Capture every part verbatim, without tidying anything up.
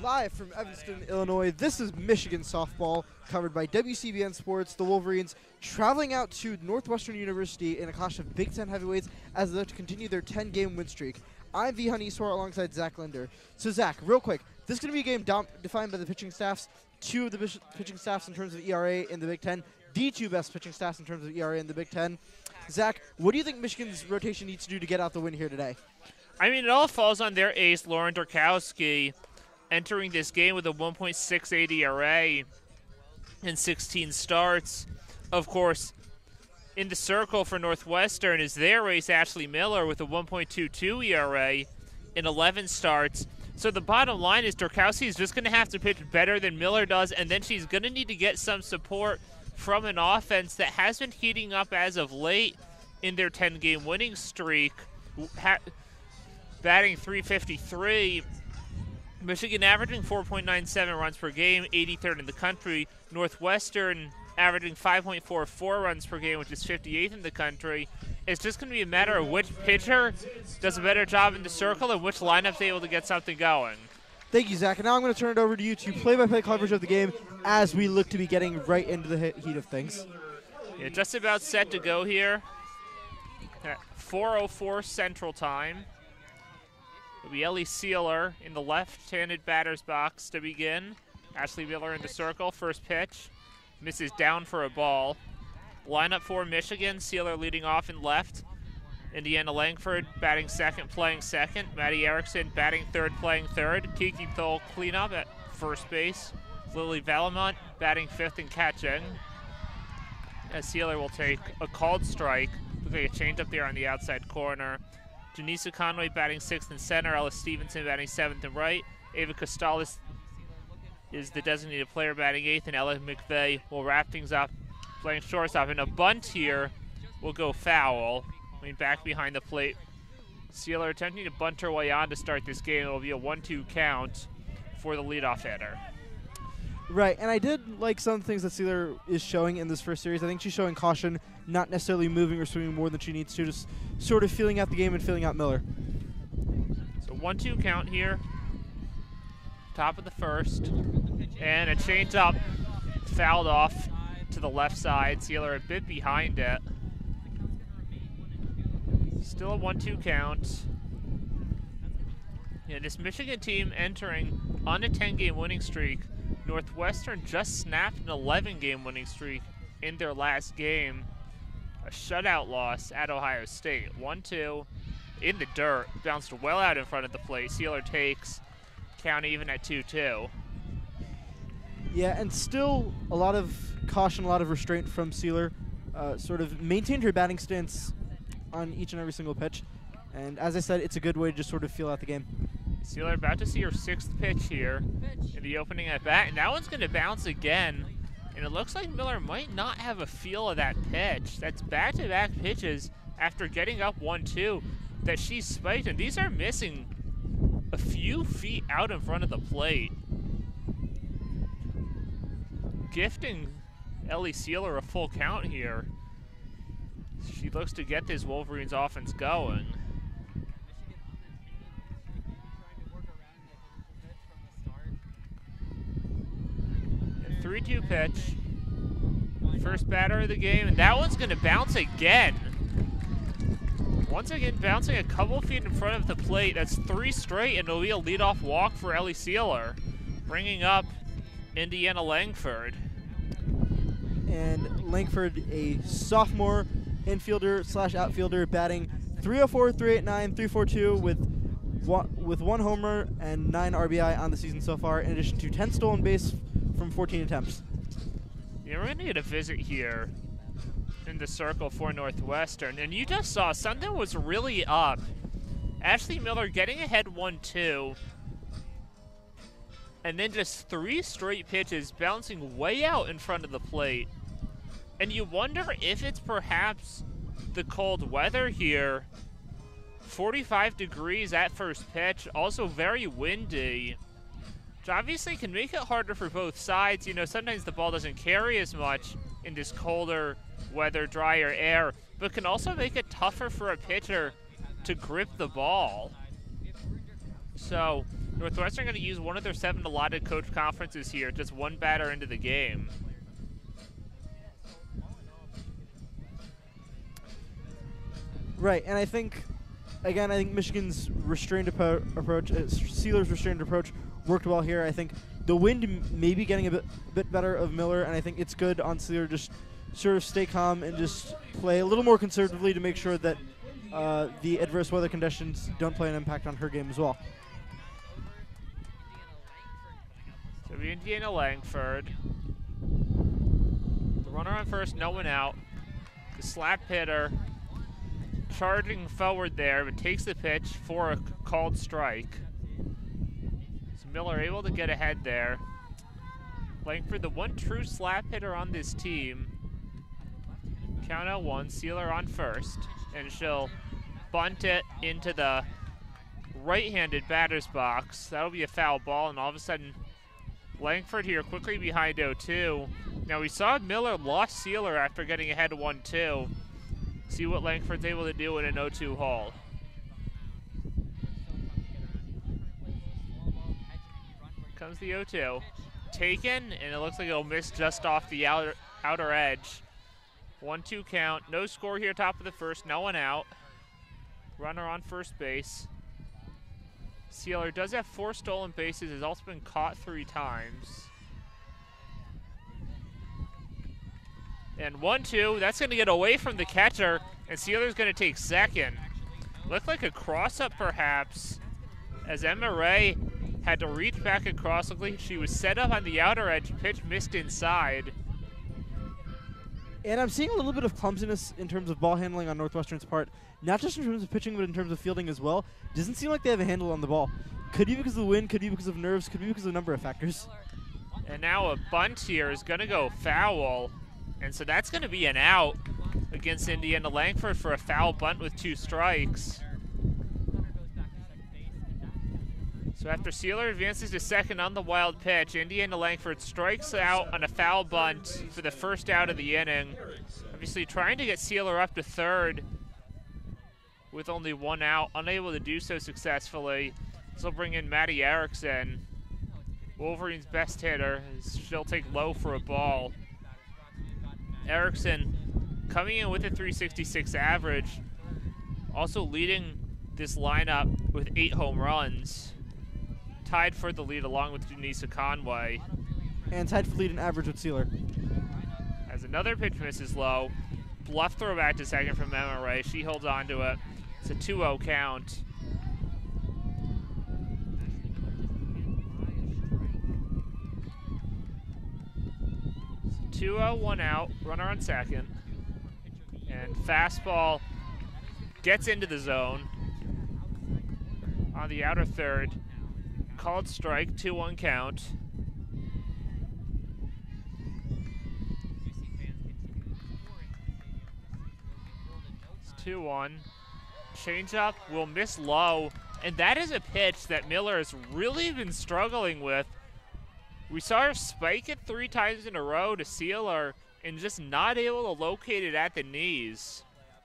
Live from Evanston, Illinois, this is Michigan softball, covered by W C B N Sports. The Wolverines traveling out to Northwestern University in a clash of Big Ten heavyweights as they look to continue their ten-game win streak. I'm Vihaan Easwar alongside Zach Linder. So Zach, real quick, this is going to be a game dom- defined by the pitching staffs. Two of the bis- pitching staffs in terms of E R A in the Big Ten. The two best pitching staffs in terms of E R A in the Big Ten. Zach, what do you think Michigan's rotation needs to do to get out the win here today? I mean, it all falls on their ace, Lauren Dorkowski, entering this game with a one point six eight E R A in sixteen starts. Of course, in the circle for Northwestern is their ace, Ashley Miller, with a one point two two E R A in eleven starts. So the bottom line is Dorkowski is just going to have to pitch better than Miller does, and then she's going to need to get some support from an offense that has been heating up as of late in their ten-game winning streak. Ha- batting three fifty-three, Michigan averaging four point nine seven runs per game, eighty-third in the country. Northwestern averaging five point four four runs per game, which is fifty-eighth in the country. It's just going to be a matter of which pitcher does a better job in the circle and which lineup's able to get something going. Thank you, Zach. And now I'm going to turn it over to you to play-by-play coverage of the game as we look to be getting right into the heat of things. Yeah, just about set to go here at four oh four Central Time. It'll be Ellie Sealer in the left-handed batter's box to begin. Ashley Miller in the circle. First pitch. Misses down for a ball. Lineup for Michigan. Sealer leading off in left. Indiana Langford batting second, playing second. Maddie Erickson batting third, playing third. Kiki Thole cleanup at first base. Lily Valamont batting fifth and catching. As Sealer will take a called strike. Looks like a changeup there on the outside corner. Janisa Conway batting sixth and center. Ella Stevenson batting seventh and right. Ava Costales is the designated player batting eighth, and Ella McVeigh will wrap things up playing shortstop. And a bunt here will go foul. I mean, back behind the plate. Sealer attempting to bunt her way on to start this game. It will be a one two count for the leadoff hitter. Right, and I did like some things that Sealer is showing in this first series. I think she's showing caution, not necessarily moving or swinging more than she needs to, just sort of feeling out the game and feeling out Miller. So one two count here. Top of the first. And a changeup fouled off to the left side. Sealer a bit behind it. Still a one two count. Yeah, this Michigan team entering on a ten-game winning streak. Northwestern just snapped an eleven-game winning streak in their last game. A shutout loss at Ohio State. one two in the dirt. Bounced well out in front of the plate. Sealer takes count even at two two. Yeah, and still a lot of caution, a lot of restraint from Sealer. Uh, sort of maintained her batting stance on each and every single pitch. And as I said, it's a good way to just sort of feel out the game. Sealer about to see her sixth pitch here in the opening at bat, and that one's going to bounce again. And it looks like Miller might not have a feel of that pitch. That's back-to-back pitches after getting up one two that she spiked, and these are missing a few feet out in front of the plate. Gifting Ellie Sealer a full count here. She looks to get this Wolverines offense going. three two pitch. First batter of the game, and that one's going to bounce again. Once again, bouncing a couple feet in front of the plate. That's three straight, and it'll be a leadoff walk for Ellie Sealer, bringing up Indiana Langford. And Langford, a sophomore infielder slash outfielder, batting three oh four, three eighty-nine, three forty-two with one, with one homer and nine R B I on the season so far, in addition to ten stolen base from fourteen attempts. Yeah, we're going to get a visit here in the circle for Northwestern, and you just saw something was really up. Ashley Miller getting ahead one two, and then just three straight pitches bouncing way out in front of the plate. And you wonder if it's perhaps the cold weather here. forty-five degrees at first pitch, also very windy, which obviously can make it harder for both sides. You know, sometimes the ball doesn't carry as much in this colder weather, drier air, but can also make it tougher for a pitcher to grip the ball. So Northwestern going to use one of their seven allotted coach conferences here, just one batter into the game. Right, and I think, again, I think Michigan's restrained approach, uh, Sealer's restrained approach worked well here. I think the wind m may be getting a bit, bit better of Miller, and I think it's good on Sealer just sort of stay calm and just play a little more conservatively to make sure that uh, the adverse weather conditions don't play an impact on her game as well. So we Indiana Langford. The runner on first, no one out. The slap hitter charging forward there, but takes the pitch for a called strike. So Miller able to get ahead there. Langford, the one true slap hitter on this team. Count out one, Sealer on first, and she'll bunt it into the right-handed batter's box. That'll be a foul ball, and all of a sudden, Langford here quickly behind oh two. Now we saw Miller lost Sealer after getting ahead one two. See what Langford's able to do in an oh two haul. Comes the oh two. Taken, and it looks like it'll miss just off the outer, outer edge. one two count. No score here, top of the first. No one out. Runner on first base. Sealer does have four stolen bases. Has also been caught three times. And one two. That's going to get away from the catcher. And Sealer's going to take second. Looked like a cross-up perhaps, as Emma Ray had to reach back across. Looked like she was set up on the outer edge. Pitch missed inside. And I'm seeing a little bit of clumsiness in terms of ball handling on Northwestern's part, not just in terms of pitching, but in terms of fielding as well. Doesn't seem like they have a handle on the ball. Could be because of the wind, could be because of nerves, could be because of a number of factors. And now a bunt here is going to go foul. And so that's going to be an out against Indiana Langford for a foul bunt with two strikes. So after Sealer advances to second on the wild pitch, Indiana Langford strikes out on a foul bunt for the first out of the inning. Obviously trying to get Sealer up to third with only one out, unable to do so successfully. This will bring in Maddie Erickson, Wolverine's best hitter. She'll take low for a ball. Erickson coming in with a three sixty-six average, also leading this lineup with eight home runs. Tied for the lead along with Janisa Conway. And tied for lead in average with Sealer. As another pitch misses low. Bluff throw back to second from Emma Ray. She holds on to it. It's a two oh count. two oh, one out. Runner on second. And fastball gets into the zone on the outer third. Called strike, two one count. It's two one. Changeup will miss low, and that is a pitch that Miller has really been struggling with. We saw her spike it three times in a row to Sealer and just not able to locate it at the knees.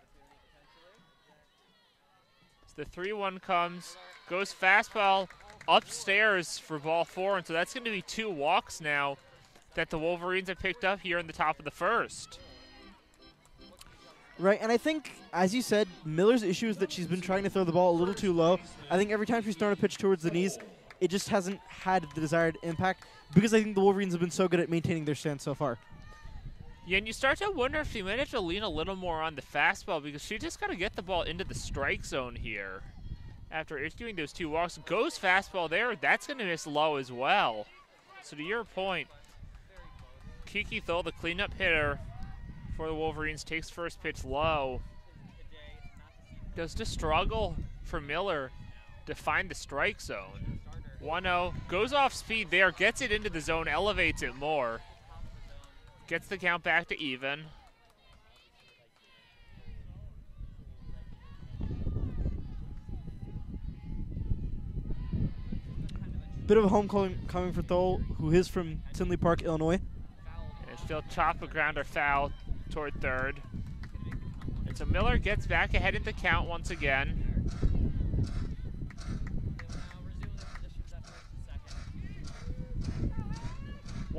So the three one comes, goes fastball upstairs for ball four, and so that's going to be two walks now that the Wolverines have picked up here in the top of the first. Right, and I think, as you said, Miller's issue is that she's been trying to throw the ball a little too low. I think every time she's thrown a pitch towards the knees, it just hasn't had the desired impact because I think the Wolverines have been so good at maintaining their stance so far. Yeah, and you start to wonder if she might have to lean a little more on the fastball because she just got to get the ball into the strike zone here. After issuing those two walks, goes fastball there. That's going to miss low as well. So to your point, Kiki Thole, the cleanup hitter for the Wolverines, takes first pitch low. Does to struggle for Miller to find the strike zone. one oh, goes off speed there, gets it into the zone, elevates it more. Gets the count back to even. Bit of a homecoming coming for Thole, who is from Tinley Park, Illinois. And she'll chop a grounder foul toward third. And so Miller gets back ahead in the count once again.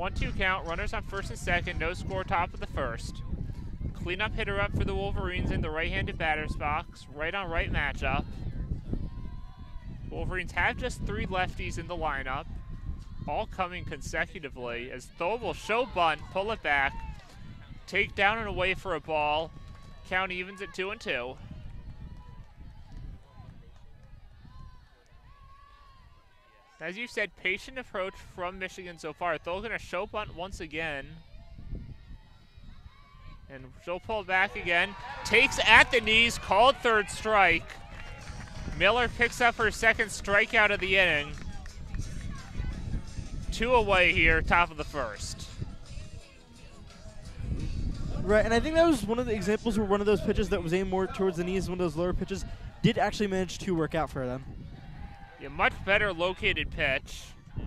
one two count, runners on first and second, no score, top of the first. Cleanup hitter up for the Wolverines in the right-handed batter's box, right on right matchup. Wolverines have just three lefties in the lineup, all coming consecutively as Thole will show bunt, pull it back, take down and away for a ball. Count evens at two and two. As you said, patient approach from Michigan so far. Thole gonna show bunt once again. And she'll pull back again. Takes at the knees, called third strike. Miller picks up her second strikeout of the inning. Two away here, top of the first. Right, and I think that was one of the examples where one of those pitches that was aimed more towards the knees, one of those lower pitches, did actually manage to work out for them. Yeah, much better located pitch.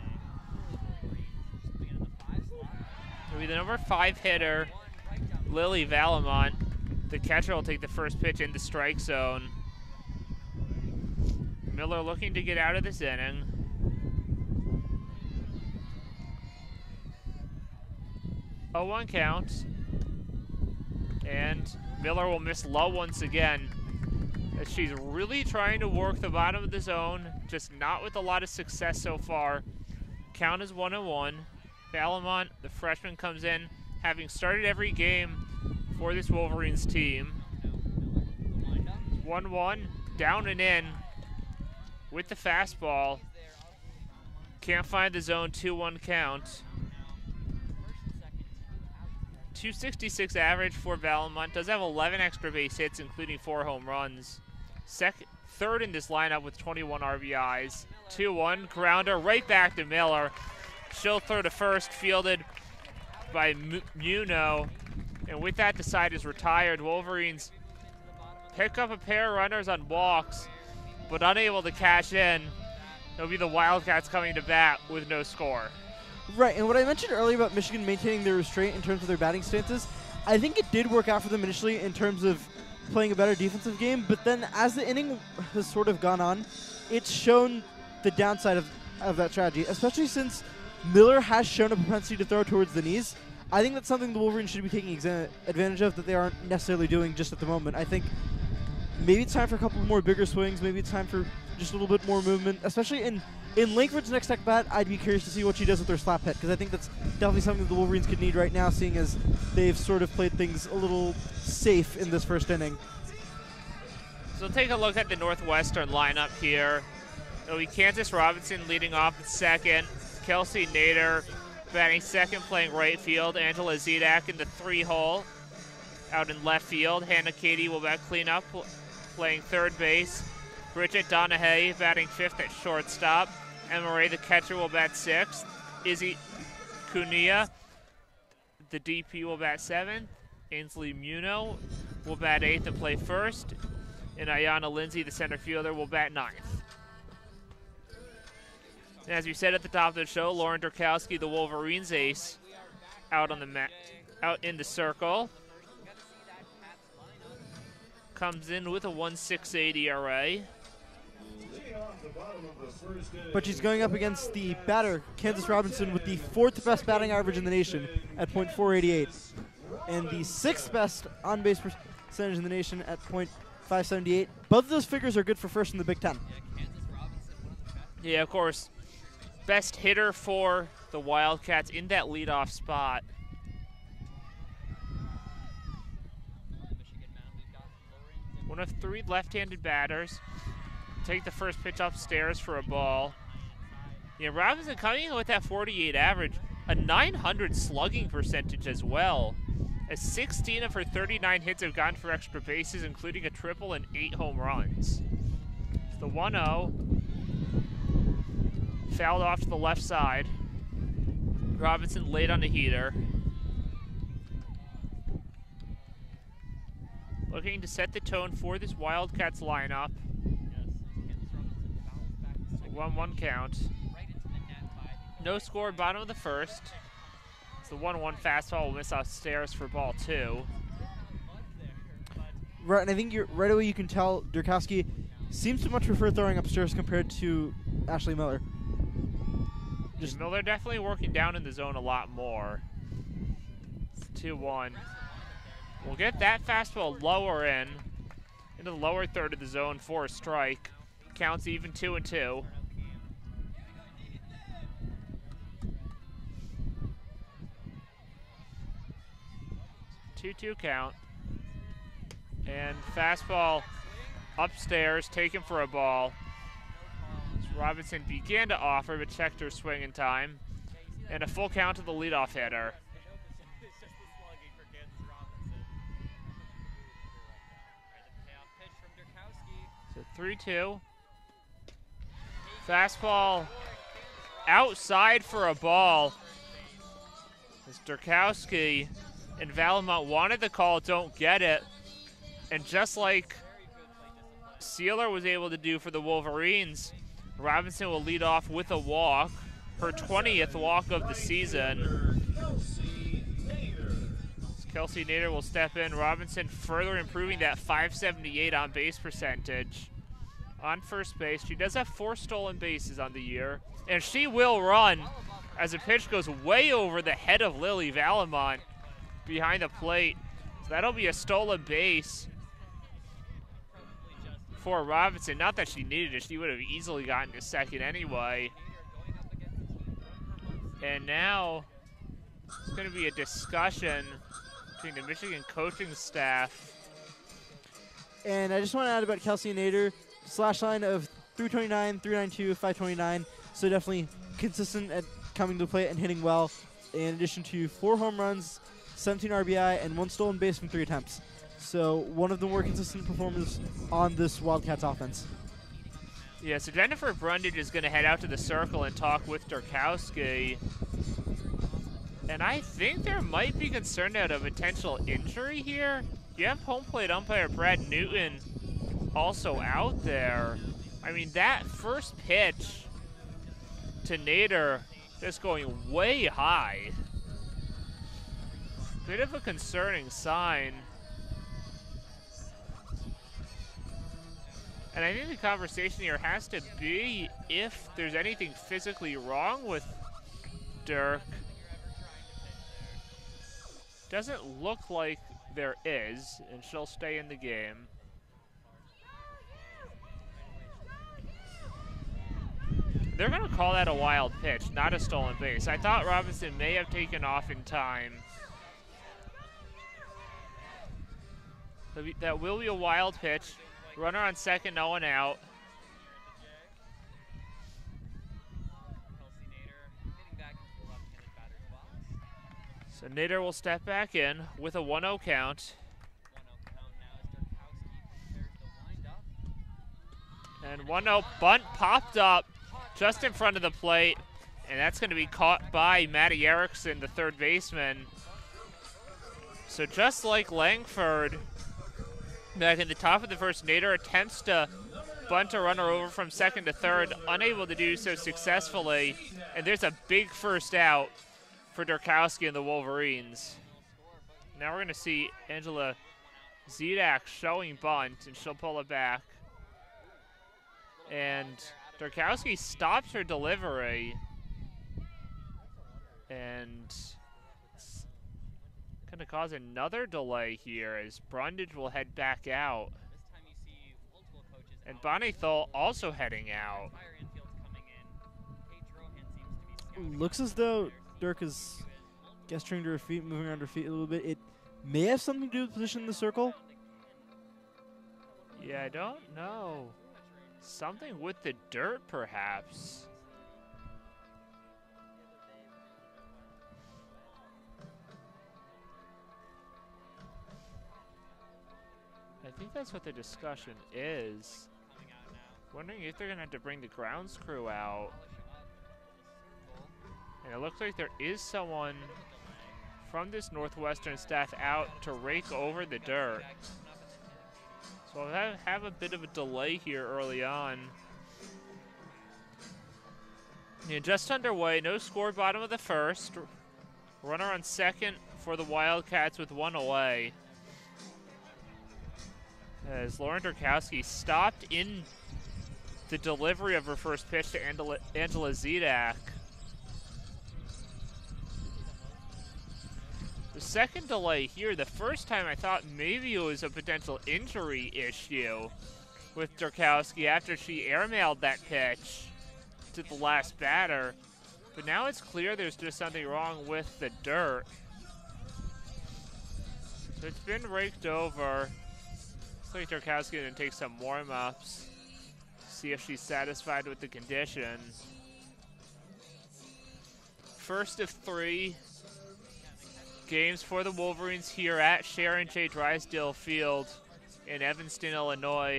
It'll be the number five hitter, Lily Valamont. The catcher will take the first pitch in the strike zone. Miller looking to get out of this inning. oh one count. And Miller will miss low once again, as she's really trying to work the bottom of the zone, just not with a lot of success so far. Count is one and one. Valamont, the freshman, comes in, having started every game for this Wolverines team. one one, down and in with the fastball. Can't find the zone, two one count. two sixty-six average for Valamont. Does have eleven extra base hits, including four home runs. Second, third in this lineup with twenty-one R B Is. two one, grounder right back to Miller. She'll throw to first, fielded by Muno. And with that, the side is retired. Wolverines pick up a pair of runners on walks, but unable to cash in. It'll be the Wildcats coming to bat with no score. Right, and what I mentioned earlier about Michigan maintaining their restraint in terms of their batting stances, I think it did work out for them initially in terms of playing a better defensive game, but then as the inning has sort of gone on, it's shown the downside of, of that strategy, especially since Miller has shown a propensity to throw towards the knees. I think that's something the Wolverines should be taking exa- advantage of that they aren't necessarily doing just at the moment. I think maybe it's time for a couple more bigger swings, maybe it's time for just a little bit more movement, especially in In Langford's next at bat, I'd be curious to see what she does with her slap hit, because I think that's definitely something the Wolverines could need right now, seeing as they've sort of played things a little safe in this first inning. So take a look at the Northwestern lineup here. It'll be Kansas Robinson leading off at second, Kelsey Nader batting second, playing right field, Angela Zedak in the three hole out in left field. Hannah Katie will bat cleanup, playing third base. Bridget Donahue batting fifth at shortstop. Emma Ray, the catcher, will bat sixth. Izzy Cunha, the D P, will bat seventh. Ainsley Muno will bat eighth and play first. And Ayana Lindsay, the center fielder, will bat ninth. And as we said at the top of the show, Lauren Durkowski, the Wolverines ace, out on the mat, out in the circle. Comes in with a one point six eight E R A. But she's going up against the batter, Kansas Robinson, with the fourth best batting average in the nation at point four eight eight. And the sixth best on-base percentage in the nation at point five seven eight. Both of those figures are good for first in the Big Ten. Yeah, of course. Best hitter for the Wildcats in that leadoff spot. One of three left-handed batters. Take the first pitch upstairs for a ball. Yeah, Robinson coming in with that forty-eight average. A nine hundred slugging percentage as well. As sixteen of her thirty-nine hits have gone for extra bases, including a triple and eight home runs. It's the one oh. Fouled off to the left side. Robinson late on the heater. Looking to set the tone for this Wildcats lineup. one one count. No score, bottom of the first. It's the one one fastball will miss upstairs for ball two. Right, and I think you're, right away you can tell Durkowski seems to much prefer throwing upstairs compared to Ashley Miller. Just Miller definitely working down in the zone a lot more. two one. We'll get that fastball lower in, into the lower third of the zone for a strike. Counts even two and two. two two count. And fastball upstairs, taken for a ball. Robinson began to offer, but checked her swing in time. And a full count to the leadoff hitter. So three two. Fastball outside for a ball. As Durkowski and Valamont wanted the call, don't get it. And just like Sealer was able to do for the Wolverines, Robinson will lead off with a walk, her twentieth walk of the season. Kelsey Nader will step in. Robinson further improving that five seventy-eight on base percentage. On first base, she does have four stolen bases on the year, and she will run as a pitch goes way over the head of Lily Valamont behind the plate. So that'll be a stolen base for Robinson. Not that she needed it, she would have easily gotten to second anyway. And now it's going to be a discussion between the Michigan coaching staff. And I just want to add about Kelsey Nader, slash line of three twenty-nine, three ninety-two, five twenty-nine. So definitely consistent at coming to the plate and hitting well. In addition to four home runs, seventeen R B I, and one stolen base from three attempts. So one of the more consistent performers on this Wildcats offense. Yeah, so Jennifer Brundage is going to head out to the circle and talk with Durkowski. And I think there might be concern out of potential injury here. You have home plate umpire Brad Newton also out there. I mean, that first pitch to Nader just going way high. Bit of a concerning sign. And I think the conversation here has to be if there's anything physically wrong with Dirk. Doesn't look like there is, and she'll stay in the game. They're going to call that a wild pitch, not a stolen base. I thought Robinson may have taken off in time. That will be a wild pitch. Runner on second, no one out. So Nader will step back in with a one oh count. And one oh bunt popped up just in front of the plate. And that's going to be caught by Maddie Erickson, the third baseman. So just like Langford, back in the top of the first, Nader attempts to bunt a runner over from second to third, unable to do so successfully. And there's a big first out for Durkowski and the Wolverines. Now we're going to see Angela Zidak showing bunt, and she'll pull it back. And Durkowski stops her delivery. And it's going to cause another delay here as Brundage will head back out. And Bonnie Thole also heading out. Looks as though Dirk is gesturing to her feet, moving around her feet a little bit. It may have something to do with position in the circle. Yeah, I don't know. Something with the dirt, perhaps. I think that's what the discussion is. Wondering if they're going to have to bring the grounds crew out. And it looks like there is someone from this Northwestern staff out to rake over the dirt. So we'll have, have a bit of a delay here early on. Yeah, just underway, no score, bottom of the first. Runner on second for the Wildcats with one away. As Lauren Durkowski stopped in the delivery of her first pitch to Angela, Angela Zidak. The second delay here, the first time I thought maybe it was a potential injury issue with Durkowski after she airmailed that pitch to the last batter. But now it's clear there's just something wrong with the dirt. So it's been raked over. Looks like Durkowski going to take some warm-ups. See if she's satisfied with the condition. First of three games for the Wolverines here at Sharon J. Drysdale Field in Evanston, Illinois.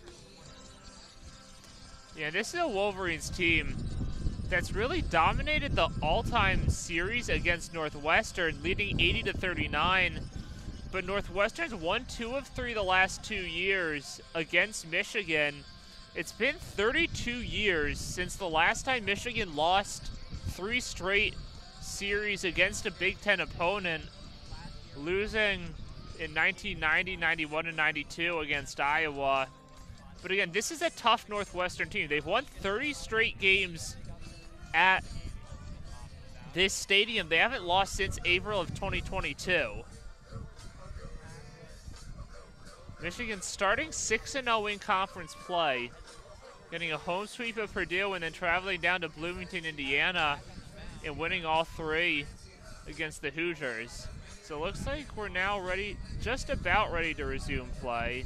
Yeah, this is a Wolverines team that's really dominated the all-time series against Northwestern, leading eighty to thirty-nine. But Northwestern's won two of three the last two years against Michigan. It's been thirty-two years since the last time Michigan lost three straight series against a Big Ten opponent, losing in nineteen ninety, ninety-one, and ninety-two against Iowa. But again, this is a tough Northwestern team. They've won thirty straight games at this stadium. They haven't lost since April of twenty twenty-two. Michigan starting six and oh in conference play, getting a home sweep of Purdue and then traveling down to Bloomington, Indiana, and winning all three against the Hoosiers. So it looks like we're now ready, just about ready to resume play.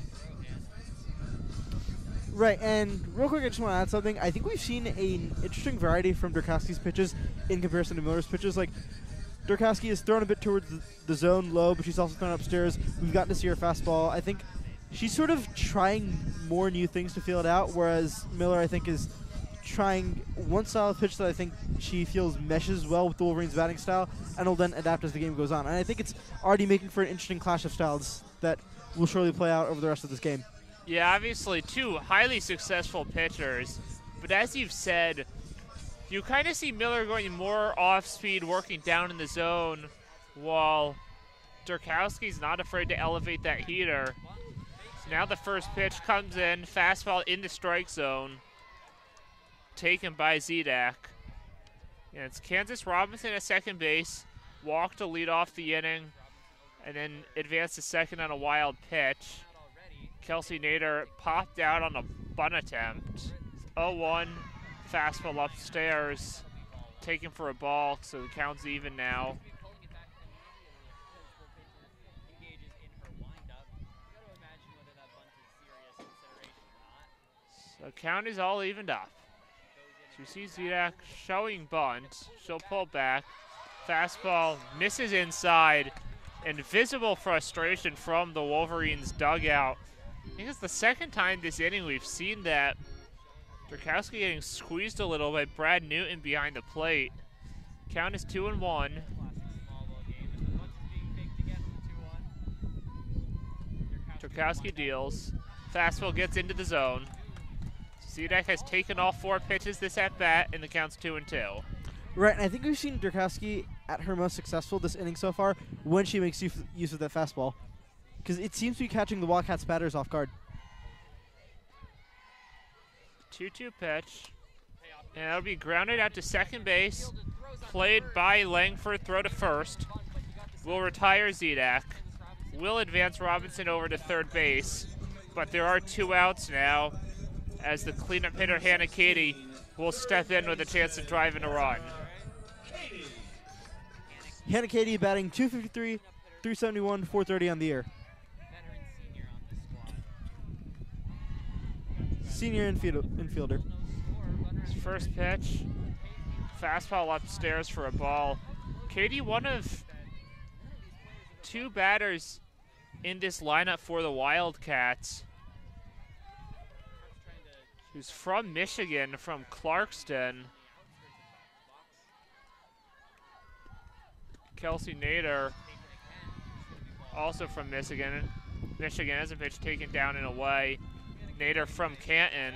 Right, and real quick, I just want to add something. I think we've seen an interesting variety from Durkowski's pitches in comparison to Miller's pitches. Like, Durkowski is thrown a bit towards the, the zone low, but she's also thrown upstairs. We've gotten to see her fastball. I think she's sort of trying more new things to feel it out, whereas Miller, I think, is trying one style of pitch that I think she feels meshes well with the Wolverines' batting style, and will then adapt as the game goes on. And I think it's already making for an interesting clash of styles that will surely play out over the rest of this game. Yeah, obviously two highly successful pitchers, but as you've said, you kind of see Miller going more off-speed, working down in the zone, while Durkowski's not afraid to elevate that heater. So now the first pitch comes in, fastball in the strike zone, taken by Zdak. Yeah, it's Kansas Robinson at second base, walk to lead off the inning, and then advance to second on a wild pitch. Kelsey Nader popped out on a bunt attempt. oh one, fastball upstairs, taken for a ball, so the count's even now. So count is all evened up. So you see Zdak showing bunt. She'll pull back. Fastball misses inside, and visible frustration from the Wolverines dugout. I think it's the second time this inning we've seen that. Durkowski getting squeezed a little by Brad Newton behind the plate. Count is two and one. Durkowski deals. Fastball gets into the zone. Zdak has taken all four pitches this at bat, and the count's two and two. Right, and I think we've seen Durkowski at her most successful this inning so far when she makes use of that fastball, because it seems to be catching the Wildcats batters off guard. two two pitch, and it'll be grounded out to second base, played by Langford, throw to first. Will retire Zdak. Will advance Robinson over to third base, but there are two outs now, as the cleanup hitter Hannah Katie will step in with a chance to drive in a run. Hannah Katie batting two fifty-three, three seventy-one, four thirty on the year. Senior infield, infielder. His first pitch, fastball upstairs for a ball. Katie, one of two batters in this lineup for the Wildcats, who's from Michigan, from Clarkston. Kelsey Nader, also from Michigan. Michigan has a pitch taken down and away. Nader from Canton.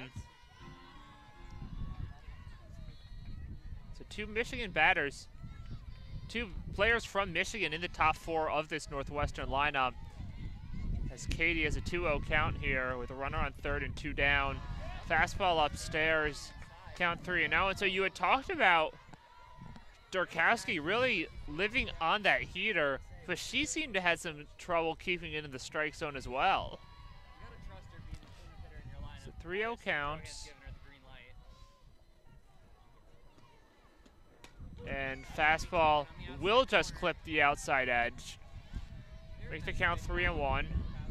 So two Michigan batters, two players from Michigan in the top four of this Northwestern lineup. As Katie has a two oh count here with a runner on third and two down. Fastball upstairs, count three and oh. And so you had talked about Durkowski really living on that heater, but she seemed to have some trouble keeping it in the strike zone as well. So three oh count. And fastball will just clip the outside edge. Make the count three and one.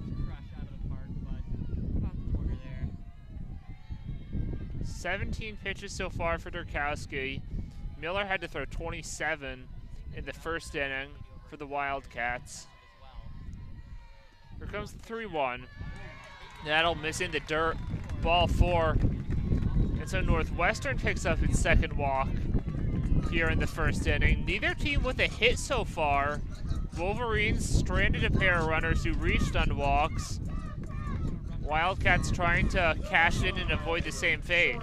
seventeen pitches so far for Durkowski. Miller had to throw twenty-seven in the first inning for the Wildcats. Here comes the three one. That'll miss into dirt. Ball four. And so Northwestern picks up its second walk here in the first inning. Neither team with a hit so far. Wolverines stranded a pair of runners who reached on walks. Wildcats trying to cash in and avoid the same fate.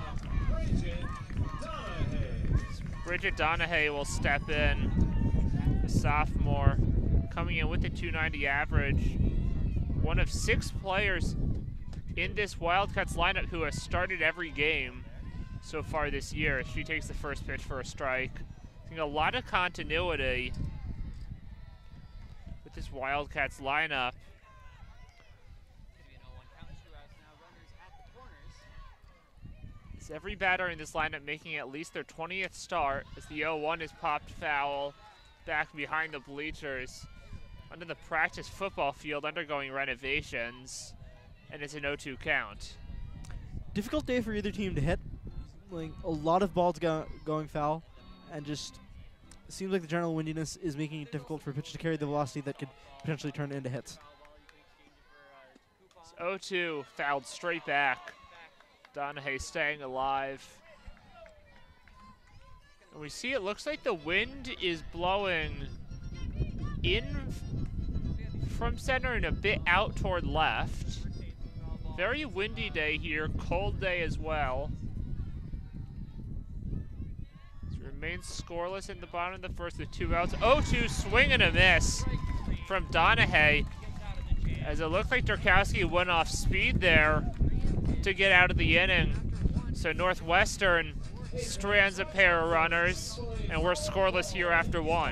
Bridget Donahue will step in, the sophomore, coming in with a two ninety average. One of six players in this Wildcats lineup who has started every game so far this year. She takes the first pitch for a strike. I think a lot of continuity with this Wildcats lineup. It's every batter in this lineup making at least their twentieth start as the oh one is popped foul back behind the bleachers under the practice football field undergoing renovations, and it's an oh two count. Difficult day for either team to hit. Like a lot of balls go going foul, and just it seems like the general windiness is making it difficult for pitchers to carry the velocity that could potentially turn into hits. It's oh two, fouled straight back. Donahue staying alive. And we see it looks like the wind is blowing in from center and a bit out toward left. Very windy day here, cold day as well. It remains scoreless in the bottom of the first with two outs. oh two swing and a miss from Donahue, as it looked like Durkowski went off speed there to get out of the inning. So Northwestern strands a pair of runners, and we're scoreless here after one.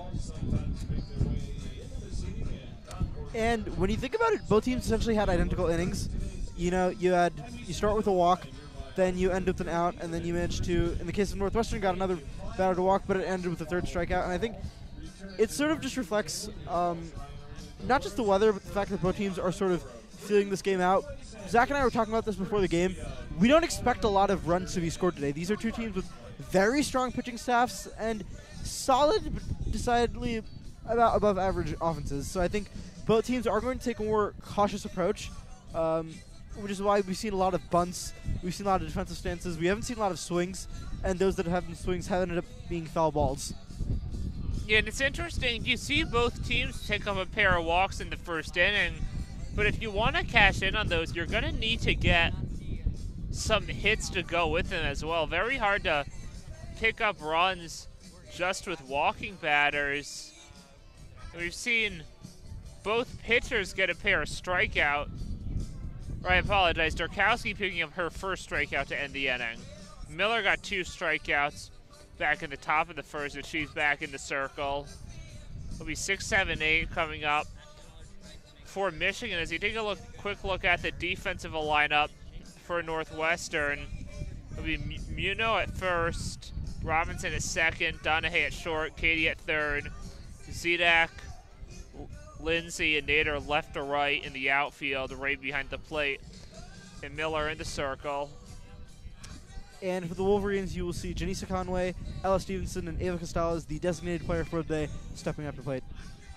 And when you think about it, both teams essentially had identical innings. You know, you had you start with a walk, then you end with an out, and then you manage to, in the case of Northwestern, got another batter to walk, but it ended with a third strikeout. And I think it sort of just reflects um, not just the weather, but the fact that both teams are sort of feeling this game out. Zach and I were talking about this before the game. We don't expect a lot of runs to be scored today. These are two teams with very strong pitching staffs and solid, but decidedly about above average offenses. So I think both teams are going to take a more cautious approach, um, which is why we've seen a lot of bunts. We've seen a lot of defensive stances. We haven't seen a lot of swings, and those that have been swings have ended up being foul balls. Yeah, and it's interesting. You see both teams pick up a pair of walks in the first inning, but if you want to cash in on those, you're going to need to get some hits to go with them as well. Very hard to pick up runs just with walking batters. And we've seen both pitchers get a pair of strikeout. Or I apologize, Durkowski picking up her first strikeout to end the inning. Miller got two strikeouts back in the top of the first, and she's back in the circle. It'll be six, seven, eight coming up for Michigan. As you take a look, quick look at the defensive lineup for Northwestern, it'll be Muno at first, Robinson at second, Donahue at short, Katie at third, Zedak, Lindsay, and Nader left to right in the outfield, right behind the plate, and Miller in the circle. And for the Wolverines, you will see Janisa Conway, Ella Stevenson, and Ava Costales, the designated player for the day, stepping up to plate.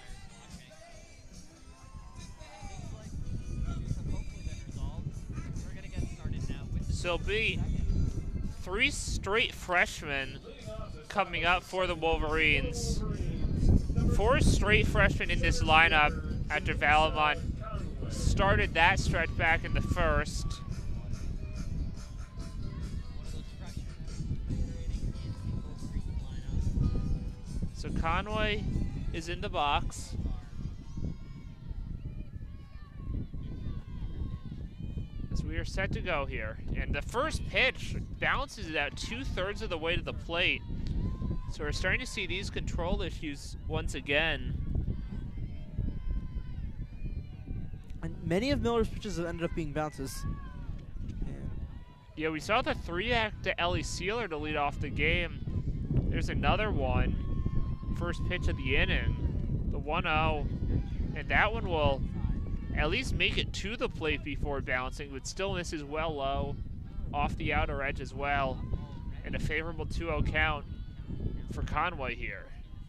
So it'll be three straight freshmen coming up for the Wolverines. Four straight freshmen in this lineup after Valamont started that stretch back in the first. So Conway is in the box. As we are set to go here. And the first pitch bounces it out two-thirds of the way to the plate. So we're starting to see these control issues once again many of Miller's pitches have ended up being bounces. And yeah, we saw the three-act to Ellie Sealer to lead off the game. There's another one. First pitch of the inning, the one oh. And that one will at least make it to the plate before bouncing, but still misses well low off the outer edge as well. And a favorable two oh count for Conway here.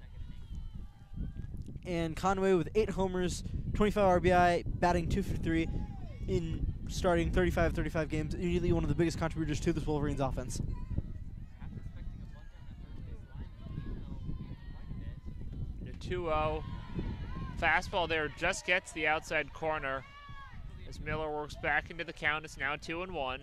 And Conway with eight homers, twenty-five R B I, batting two fifty-three in starting thirty-five thirty-five games. Immediately one of the biggest contributors to this Wolverines offense. The two oh. Fastball there just gets the outside corner as Miller works back into the count. It's now two and one.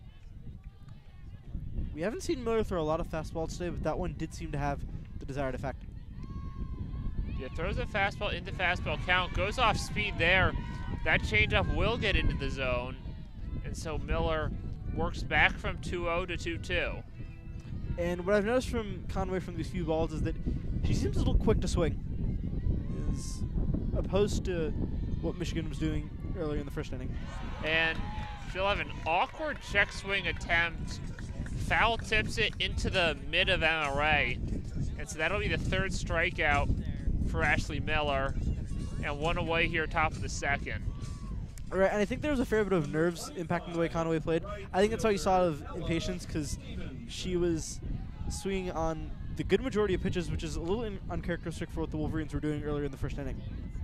We haven't seen Miller throw a lot of fastballs today, but that one did seem to have the desired effect. Yeah, throws a fastball into fastball count, goes off speed there. That changeup will get into the zone, and so Miller works back from two oh to two two. And what I've noticed from Conway from these few balls is that she seems a little quick to swing, as opposed to what Michigan was doing earlier in the first inning. And she'll have an awkward check swing attempt. Foul tips it into the mid of M R A. And so that'll be the third strikeout for Ashley Miller. And one away here, top of the second. All right, and I think there was a fair bit of nerves impacting the way Conway played. I think that's how you saw of impatience, because she was swinging on the good majority of pitches, which is a little in uncharacteristic for what the Wolverines were doing earlier in the first inning.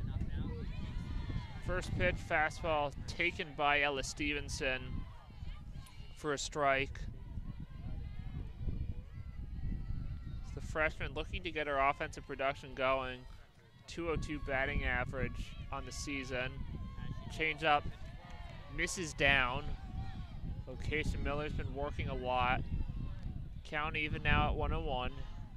First pitch, fastball taken by Ella Stevenson for a strike. It's the freshman looking to get her offensive production going. two oh two batting average on the season. Changeup misses down. Location Miller's been working a lot. Count even now at one oh one.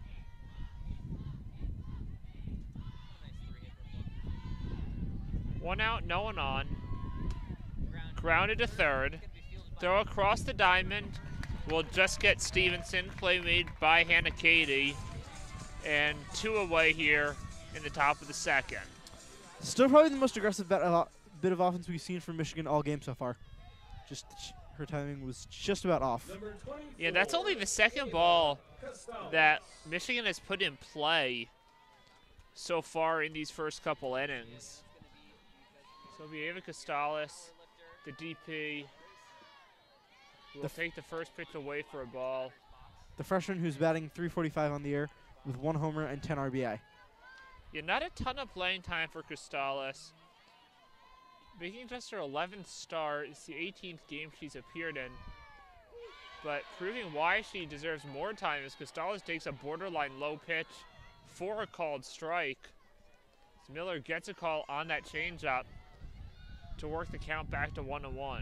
One out, no one on. Grounded to third. Throw across the diamond. Will just get Stevenson. Play made by Hannah Cady. And two away here in the top of the second. Still probably the most aggressive bit of, bit of offense we've seen from Michigan all game so far. Just her timing was just about off. Yeah, that's only the second ball that Michigan has put in play so far in these first couple innings. So it'll be Ava Costales, the D P, who will take the first pitch away for a ball. The freshman who's batting three forty-five on the year with one homer and ten R B I. Yeah, not a ton of playing time for Costales. Making just her eleventh start. It's the eighteenth game she's appeared in. But proving why she deserves more time is Costales takes a borderline low pitch for a called strike. As Miller gets a call on that changeup to work the count back to one to one.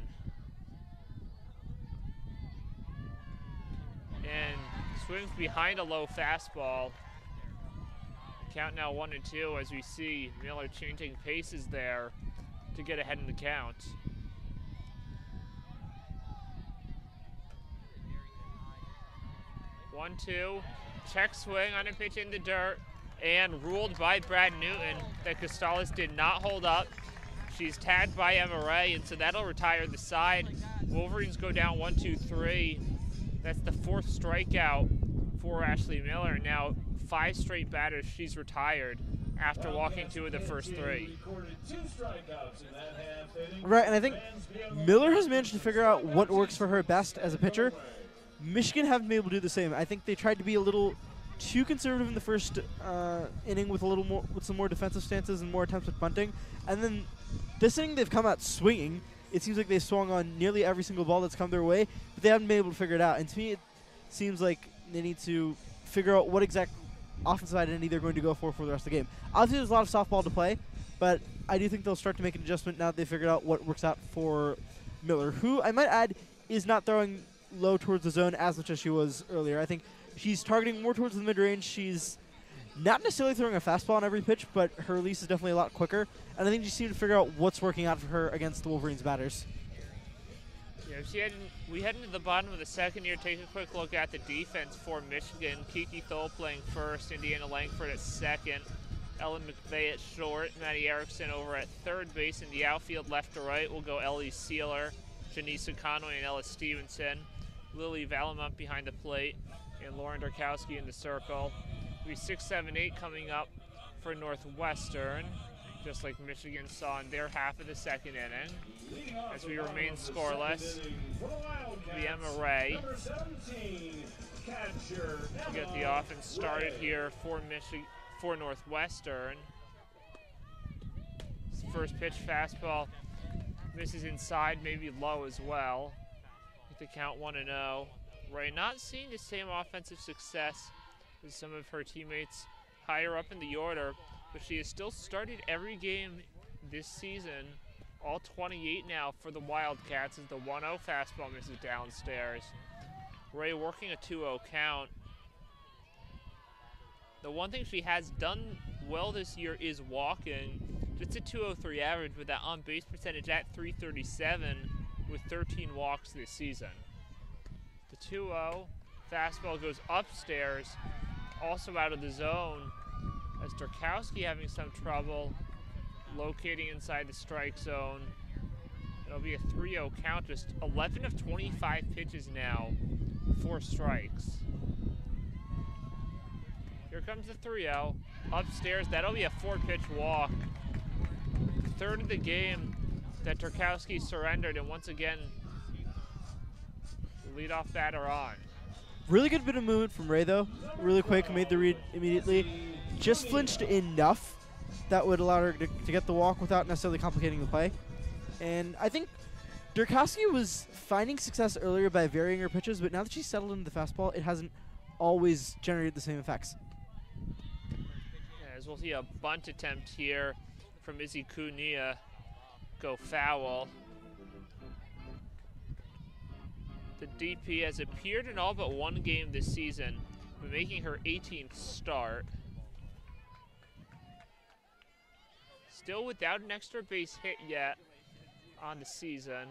And swings behind a low fastball. Count now one and two as we see Miller changing paces there to get ahead in the count. One, two, check swing on a pitch in the dirt, and ruled by Brad Newton that Costales did not hold up. She's tagged by M R A, and so that'll retire the side. Wolverines go down one, two, three. That's the fourth strikeout for Ashley Miller. Now five straight batters she's retired after walking two of the first three. Right, and I think Miller has managed to figure out what works for her best as a pitcher. Michigan haven't been able to do the same. I think they tried to be a little too conservative in the first uh, inning with a little more, with some more defensive stances and more attempts at bunting, and then this inning they've come out swinging. It seems like they swung on nearly every single ball that's come their way, but they haven't been able to figure it out. And to me, it seems like they need to figure out what exact offensive identity they're going to go for for the rest of the game. Obviously, there's a lot of softball to play, but I do think they'll start to make an adjustment now that they've figured out what works out for Miller, who, I might add, is not throwing low towards the zone as much as she was earlier. I think she's targeting more towards the mid-range. She's not necessarily throwing a fastball on every pitch, but her release is definitely a lot quicker. And I think she seemed to figure out what's working out for her against the Wolverines batters. Yeah, she had, we head into the bottom of the second here. Take a quick look at the defense for Michigan. Kiki Thole playing first, Indiana Langford at second. Ellen McVeigh at short. Maddie Erickson over at third base. In the outfield, left to right, will go Ellie Sealer, Janisa Conway, and Ella Stevenson. Lily Valamont behind the plate, and Lauren Durkowski in the circle. We six, seven, eight coming up for Northwestern, just like Michigan saw in their half of the second inning. As we remain scoreless, Emma Ray to get the offense started here for Michigan, for Northwestern. First pitch fastball misses inside, maybe low as well. With the count one and oh. Ray not seeing the same offensive success as some of her teammates higher up in the order, but she has still started every game this season, all twenty-eight now for the Wildcats, as the one oh fastball misses downstairs. Ray working a two oh count. The one thing she has done well this year is walking. Just a two oh three average with that on-base percentage at three thirty-seven with thirteen walks this season. The two oh fastball goes upstairs, also out of the zone, as Durkowski having some trouble locating inside the strike zone. It'll be a three oh count, just eleven of twenty-five pitches now, four strikes. Here comes the three oh, upstairs, that'll be a four-pitch walk. Third of the game that Durkowski surrendered, and once again, leadoff batter on. Really good bit of movement from Ray, though. Really quick, made the read immediately. Just flinched enough that would allow her to, to get the walk without necessarily complicating the play. And I think Durkowski was finding success earlier by varying her pitches, but now that she's settled into the fastball, it hasn't always generated the same effects. As we'll see a bunt attempt here from Izzy Cunha go foul. The D P has appeared in all but one game this season, but making her eighteenth start. Still without an extra base hit yet on the season.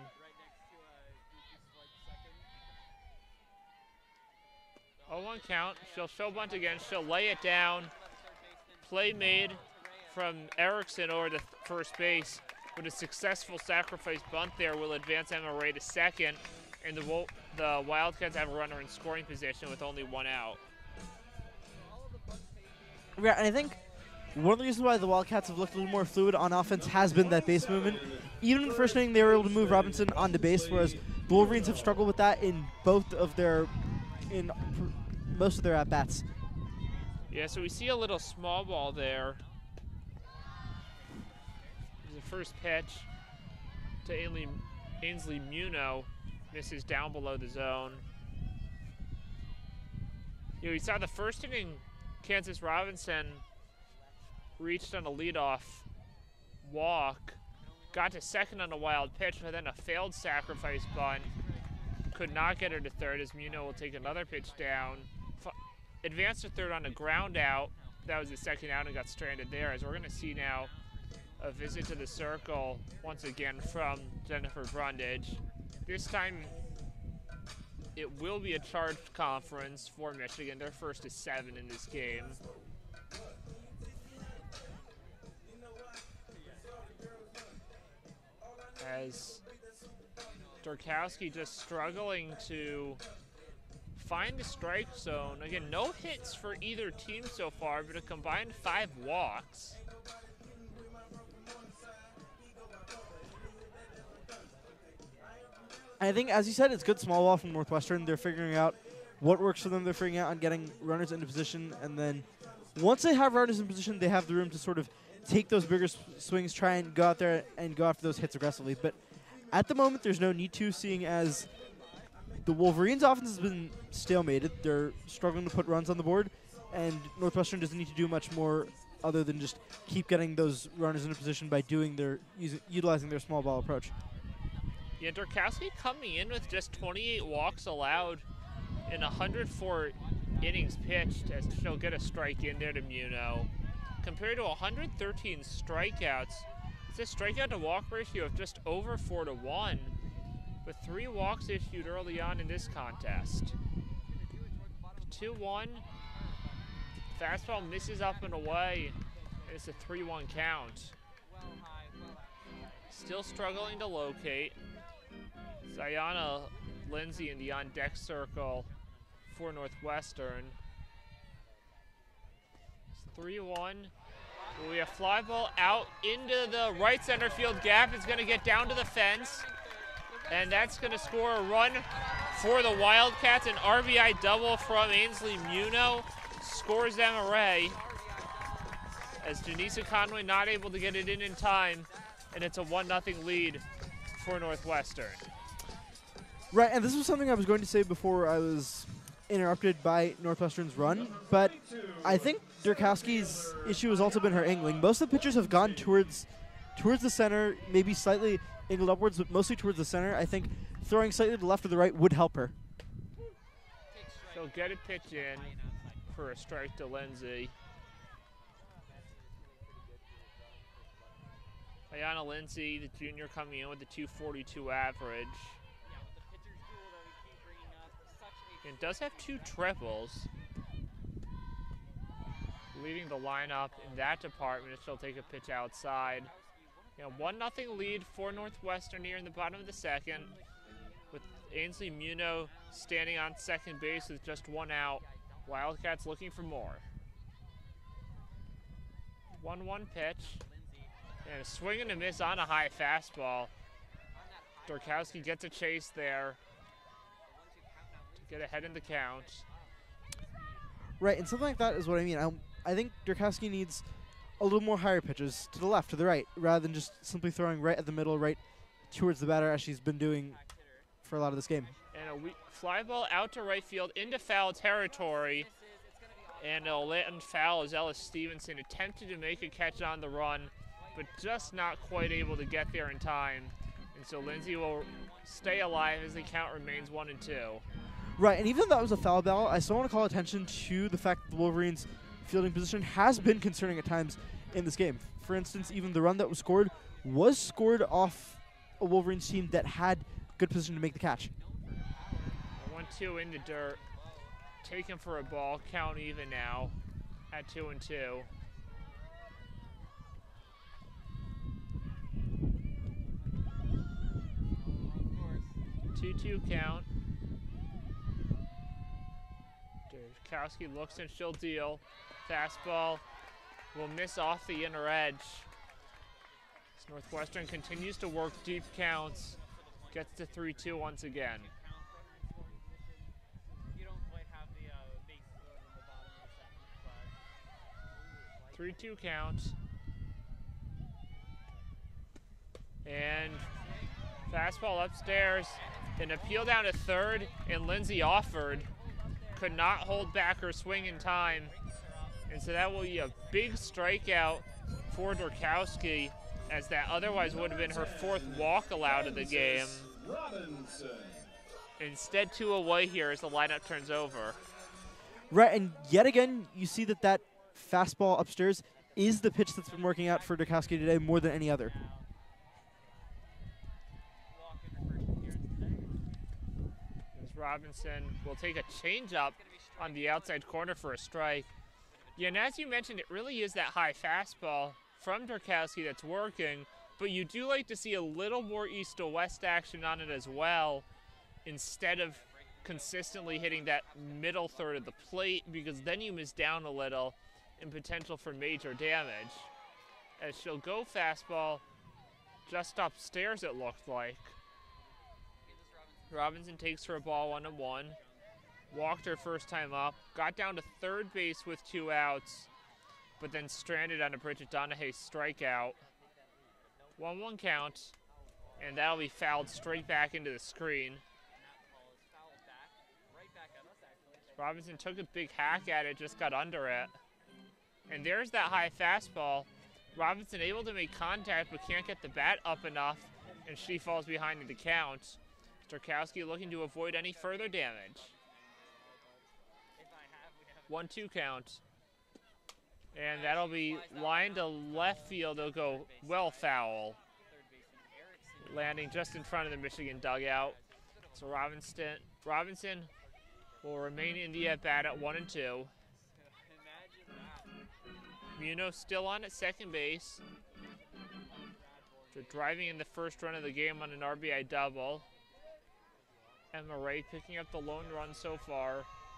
oh one count, she'll show bunt again, she'll lay it down. Play made from Erickson over to first base, with a successful sacrifice bunt there will advance Emma Ray to second, and the, the Wildcats have a runner in scoring position with only one out. Yeah, and I think one of the reasons why the Wildcats have looked a little more fluid on offense has been that base movement. Even in the first inning, they were able to move Robinson onto base, whereas the Wolverines have struggled with that in both of their, in most of their at-bats. Yeah, so we see a little small ball there. The first pitch to Ainley, Ainsley Muno misses down below the zone. You know, we saw the first inning, Kansas Robinson reached on a leadoff walk, got to second on a wild pitch, but then a failed sacrifice bunt. Could not get her to third, as Muno will take another pitch down. Advanced to third on a ground out. That was the second out and got stranded there, as we're going to see now a visit to the circle once again from Jennifer Brundage. This time it will be a charged conference for Michigan. Their first is seven in this game. As Durkowski just struggling to find the strike zone. Again, no hits for either team so far, but a combined five walks. I think, as you said, it's good small ball from Northwestern. They're figuring out what works for them. They're figuring out on getting runners into position, and then once they have runners in position, they have the room to sort of take those bigger s swings, try and go out there and go after those hits aggressively. But at the moment, there's no need to, seeing as the Wolverines' offense has been stalemated. They're struggling to put runs on the board, and Northwestern doesn't need to do much more other than just keep getting those runners into position by doing their using, utilizing their small ball approach. Yeah, Durkowski coming in with just twenty-eight walks allowed in one hundred four innings pitched, as she'll get a strike in there to Muno. Compared to one hundred thirteen strikeouts, it's a strikeout to walk ratio of just over four to one, with three walks issued early on in this contest. two one, fastball misses up and away It's a three one count. Still struggling to locate. Ziana Lindsay in the on-deck circle for Northwestern. It's three one. We have fly ball out into the right center field gap. It's going to get down to the fence. And that's going to score a run for the Wildcats. An R B I double from Ainsley Muno scores them a ray. As Janisa Conway not able to get it in in time. And it's a one nothing lead for Northwestern. Right, and this was something I was going to say before I was interrupted by Northwestern's run, but I think Durkowski's issue has also been her angling. Most of the pitchers have gone towards towards the center, maybe slightly angled upwards, but mostly towards the center. I think throwing slightly to the left or the right would help her. She'll get a pitch in for a strike to Lindsay. Ayana Lindsay, the junior, coming in with a two forty-two average. And does have two triples. Leading the lineup in that department, she'll take a pitch outside. You know, one nothing lead for Northwestern here in the bottom of the second, with Ainsley Muno standing on second base with just one out. Wildcats looking for more. one one pitch. And a swing and a miss on a high fastball. Durkowski gets a chase there to get ahead in the count. Right, and something like that is what I mean. I, I think Durkowski needs a little more higher pitches to the left, to the right, rather than just simply throwing right at the middle, right towards the batter as she's been doing for a lot of this game. And a we fly ball out to right field into foul territory. And a land foul as Ellis Stevenson attempted to make a catch on the run, but just not quite able to get there in time. And so Lindsay will stay alive as the count remains one and two. Right, and even though that was a foul ball, I still want to call attention to the fact that the Wolverines' fielding position has been concerning at times in this game. For instance, even the run that was scored was scored off a Wolverines team that had good position to make the catch. one two in the dirt. Taken for a ball, count even now at two and two. two two count. Durkowski looks and she'll deal. Fastball will miss off the inner edge. As Northwestern continues to work deep counts. Gets to three two once again. three two count. And fastball upstairs. An appeal down to third, and Lindsay offered. Could not hold back her swing in time. And so that will be a big strikeout for Durkowski, as that otherwise would have been her fourth walk allowed of the game. Instead, two away here as the lineup turns over. Right, and yet again, you see that that fastball upstairs is the pitch that's been working out for Durkowski today more than any other. Robinson will take a changeup on the outside corner for a strike. Yeah, and as you mentioned, it really is that high fastball from Durkowski that's working, but you do like to see a little more east to west action on it as well, instead of consistently hitting that middle third of the plate, because then you miss down a little and potential for major damage. As she'll go fastball just upstairs, it looked like. Robinson takes her a ball one and one. Walked her first time up. Got down to third base with two outs, but then stranded on a Bridget Donahue strikeout. one one count, and that'll be fouled straight back into the screen. Robinson took a big hack at it, just got under it. And there's that high fastball. Robinson able to make contact, but can't get the bat up enough, and she falls behind in the count. Durkowski looking to avoid any further damage. one two count. And that'll be lined to left field. It'll go well foul. Landing just in front of the Michigan dugout. So Robinson, Robinson will remain in the at-bat at one and two. Muno still on at second base. They're driving in the first run of the game on an R B I double. Emma Ray picking up the lone run so far.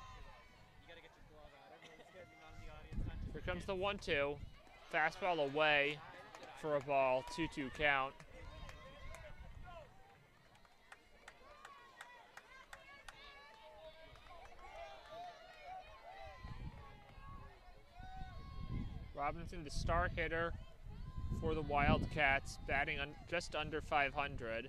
Here comes the one two. Fastball away for a ball, two two count. Robinson, the star hitter for the Wildcats, batting un just under five hundred.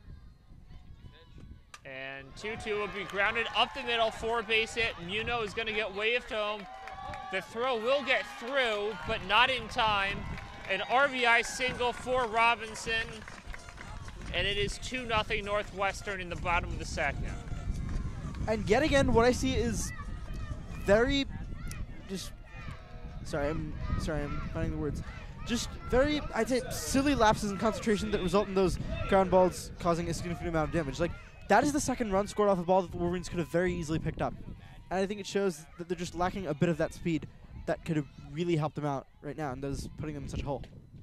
And two two will be grounded up the middle, four base hit. Muno is going to get waved home. The throw will get through, but not in time. An R B I single for Robinson, and it is two nothing Northwestern in the bottom of the second. And yet again, what I see is very, just, sorry, I'm sorry, I'm finding the words. Just very, I'd say, silly lapses in concentration that result in those ground balls causing a significant amount of damage. Like, that is the second run scored off a ball that the Wolverines could have very easily picked up. And I think it shows that they're just lacking a bit of that speed that could have really helped them out right now, and that is putting them in such a hole.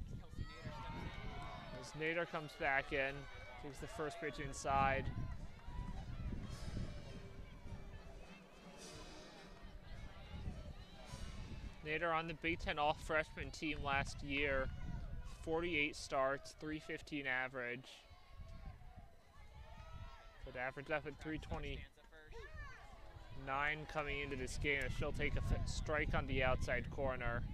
As Nader comes back in, takes the first pitch inside. Nader on the Big Ten All-Freshman team last year, forty-eight starts, three fifteen average. But average up at three twenty-nine coming into this game, and she'll take a strike on the outside corner.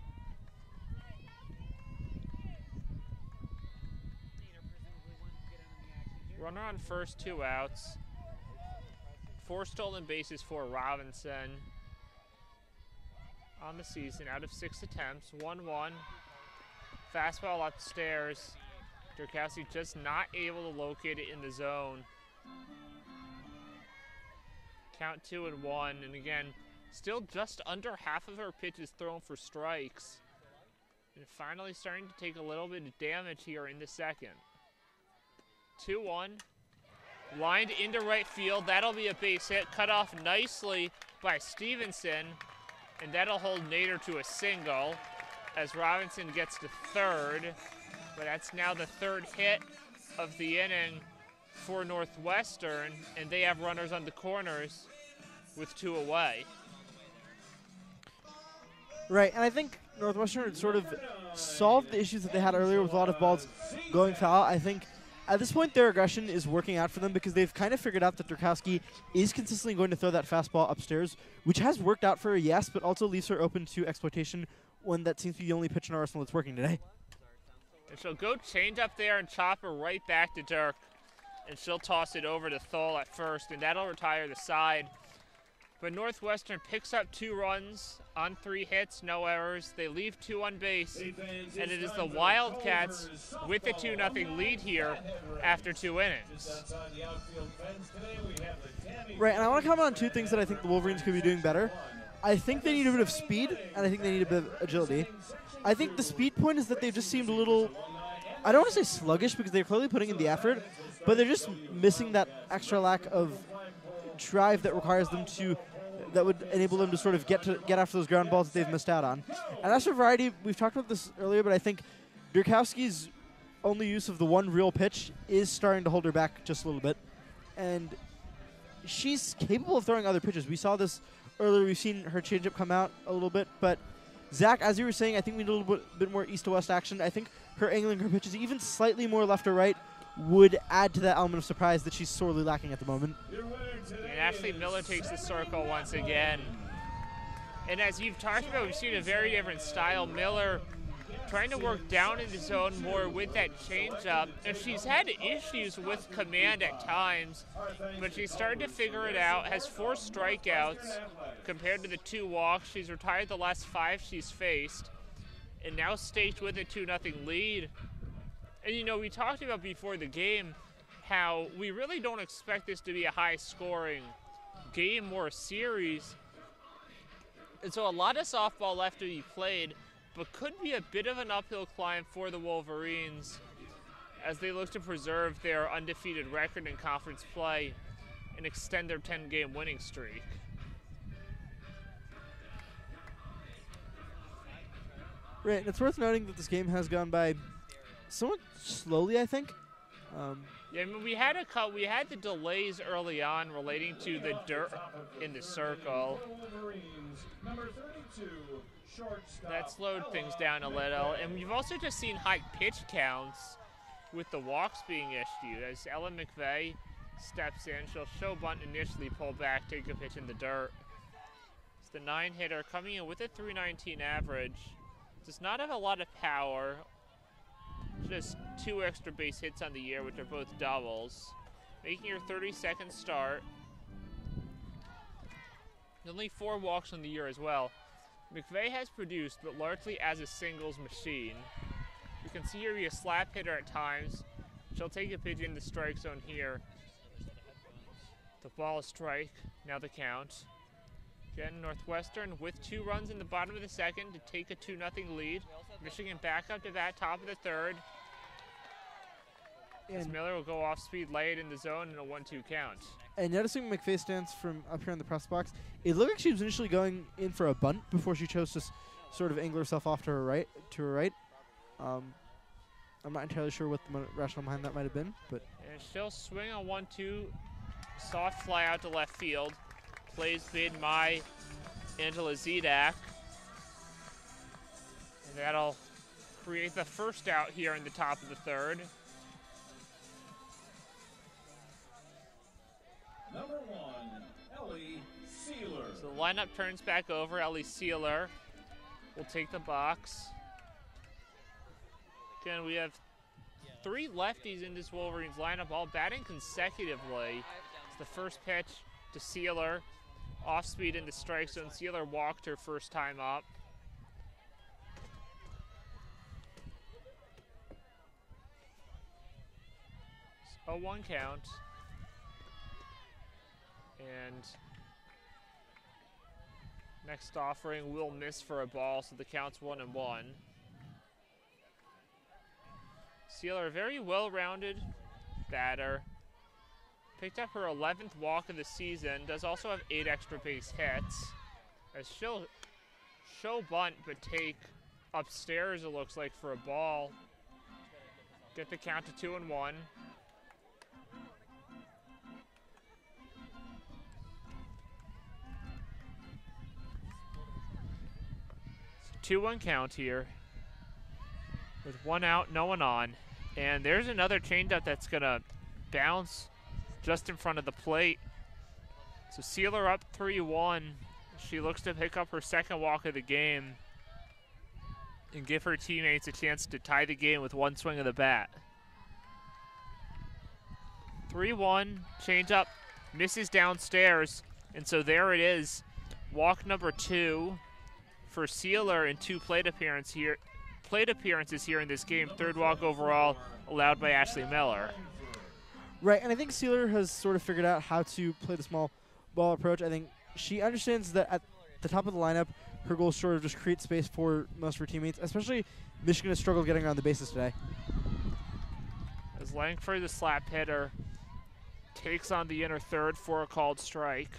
Runner on first, two outs. Four stolen bases for Robinson on the season, out of six attempts, one one. Fastball upstairs. Durkowski just not able to locate it in the zone. Count two and one, and again, still just under half of her pitches thrown for strikes. And finally starting to take a little bit of damage here in the second. two one, lined into right field. That'll be a base hit, cut off nicely by Stevenson, and that'll hold Nader to a single as Robinson gets to third. But that's now the third hit of the inning for Northwestern, and they have runners on the corners with two away. Right, and I think Northwestern had sort of solved the issues that they had earlier with a lot of balls going foul. I think at this point their aggression is working out for them because they've kind of figured out that Durkowski is consistently going to throw that fastball upstairs, which has worked out for her, yes, but also leaves her open to exploitation when that seems to be the only pitch in our arsenal that's working today. And she'll go change up there and chop her right back to Dirk. And she'll toss it over to Thole at first, and that'll retire the side. But Northwestern picks up two runs on three hits, no errors. They leave two on base, and it is the Wildcats with a two nothing lead here after two innings. Right, and I want to comment on two things that I think the Wolverines could be doing better. I think they need a bit of speed, and I think they need a bit of agility. I think the speed point is that they've just seemed a little, I don't want to say sluggish because they're clearly putting in the effort, but they're just missing that extra lack of drive that requires them to, that would enable them to sort of get to get after those ground balls that they've missed out on. And as for variety, we've talked about this earlier, but I think Durkowski's only use of the one real pitch is starting to hold her back just a little bit. And she's capable of throwing other pitches. We saw this earlier. We've seen her changeup come out a little bit, but Zach, as you were saying, I think we need a little bit, bit more east to west action. I think her angling her pitches even slightly more left or right would add to that element of surprise that she's sorely lacking at the moment. And Ashley Miller takes the circle once again. And as you've talked about, we've seen a very different style. Miller trying to work down in the zone more with that changeup. And she's had issues with command at times, but she's started to figure it out. Has four strikeouts compared to the two walks. She's retired the last five she's faced, and now staked with a two nothing lead. And you know, we talked about before the game how we really don't expect this to be a high-scoring game or series. And so a lot of softball left to be played, but could be a bit of an uphill climb for the Wolverines as they look to preserve their undefeated record in conference play and extend their ten game winning streak. Right, and it's worth noting that this game has gone by somewhat slowly, I think. Um, Yeah, I mean, we had a cut. We had the delays early on relating to the dirt in the circle. That slowed things down a little, and we've also just seen high pitch counts with the walks being issued. As Ellen McVeigh steps in, she'll show bunt initially, pull back, take a pitch in the dirt. It's the nine hitter coming in with a three nineteen average. Does not have a lot of power. Just two extra base hits on the year, which are both doubles. Making your thirty-second start. Only four walks on the year as well. McVeigh has produced, but largely as a singles machine. You can see her be a slap hitter at times. She'll take a pitch in the strike zone here. The ball is strike, now the count. Again, Northwestern with two runs in the bottom of the second to take a two nothing lead. Michigan back up to bat, top of the third. As Miller will go off speed, lay it in the zone, and a one two count. And noticing McVeigh's stance from up here in the press box, it looked like she was initially going in for a bunt before she chose to s sort of angle herself off to her right. To her right. Um, I'm not entirely sure what the rationale behind that might have been, but and she'll swing on one two, soft fly out to left field. Plays bid by Angela Zedak. And that'll create the first out here in the top of the third. Number one, Ellie Sealer. So the lineup turns back over. Ellie Sealer will take the box. Again, we have three lefties in this Wolverines lineup, all batting consecutively. It's the first pitch to Sealer. Off speed into strike zone. Sealer walked her first time up. oh one count. And next offering will miss for a ball, so the count's one and one. Sealer, a very well-rounded batter. Picked up her eleventh walk of the season. Does also have eight extra base hits. As she'll show bunt, but take upstairs, it looks like, for a ball. Get the count to two and one. two one count here. With one out, no one on. And there's another changeup that's going to bounce just in front of the plate. So Sealer up three one. She looks to pick up her second walk of the game and give her teammates a chance to tie the game with one swing of the bat. three one, changeup, misses downstairs. And so there it is. Walk number two for Sealer in two plate appearance here. Plate appearances here in this game. Third walk overall allowed by Ashley Miller. right, and I think Sealer has sort of figured out how to play the small ball approach. I think she understands that at the top of the lineup, her goal is sort of just create space for most of her teammates, especially Michigan has struggled getting around the bases today. As Langford, the slap hitter, takes on the inner third for a called strike.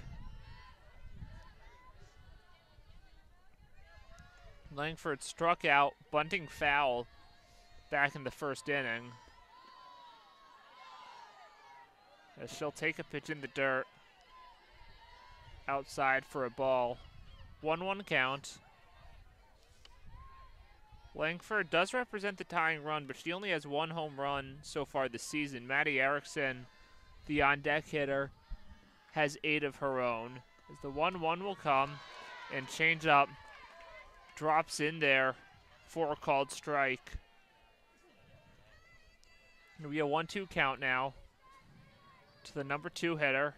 Langford struck out, bunting foul back in the first inning. As she'll take a pitch in the dirt. Outside for a ball. one one count. Langford does represent the tying run, but she only has one home run so far this season. Maddie Erickson, the on-deck hitter, has eight of her own. As the one one will come, and change up. Drops in there for a called strike. It'll be a one two count now to the number two hitter.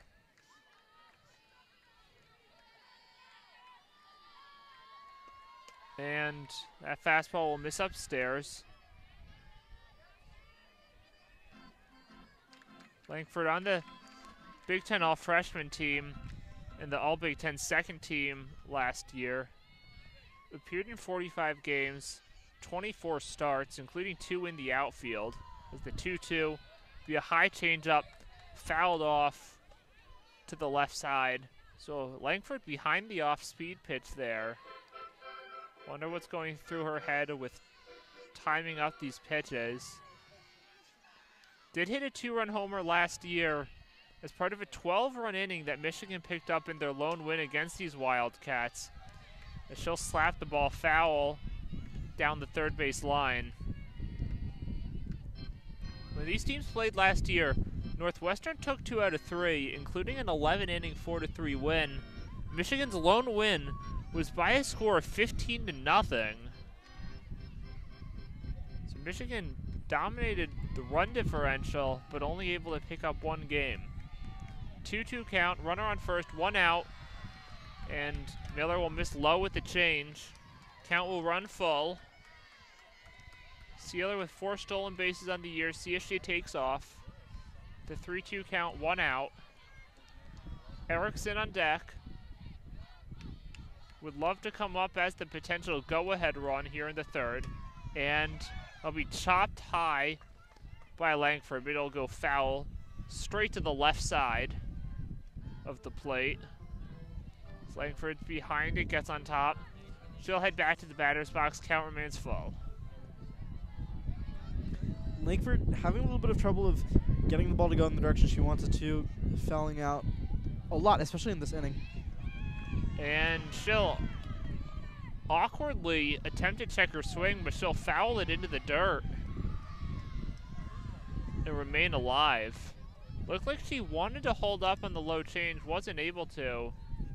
And that fastball will miss upstairs. Langford on the Big Ten All-Freshman team and the All-Big Ten second team last year. Appeared in forty-five games, twenty-four starts, including two in the outfield. As the two two be a high changeup, fouled off to the left side. So Langford behind the off-speed pitch there. Wonder what's going through her head with timing up these pitches. Did hit a two-run homer last year as part of a twelve-run inning that Michigan picked up in their lone win against these Wildcats. And she'll slap the ball foul down the third base line. When these teams played last year, Northwestern took two out of three, including an eleven-inning four to three win. Michigan's lone win was by a score of fifteen to nothing. So Michigan dominated the run differential, but only able to pick up one game. two two count, runner on first, one out, and Miller will miss low with the change. Count will run full. Sealer with four stolen bases on the year. See if she takes off. The three two count, one out. Erickson on deck. Would love to come up as the potential go-ahead run here in the third. And it'll be chopped high by Langford, but it'll go foul straight to the left side of the plate. Langford's behind it, gets on top. She'll head back to the batter's box. Count remains full. Langford having a little bit of trouble of getting the ball to go in the direction she wants it to, fouling out a lot, especially in this inning. And she'll awkwardly attempt to check her swing, but she'll foul it into the dirt and remain alive. Looked like she wanted to hold up on the low change, wasn't able to.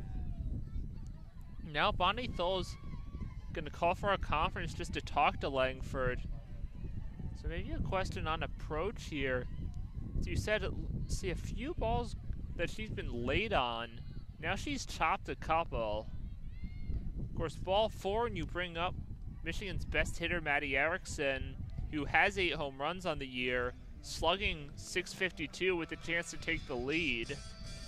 Now Bonnie Thull's gonna call for a conference just to talk to Langford. So maybe a question on approach here. So you said, see a few balls that she's been late on. Now she's chopped a couple. Of course, ball four, and you bring up Michigan's best hitter, Maddie Erickson, who has eight home runs on the year, slugging six fifty-two with a chance to take the lead.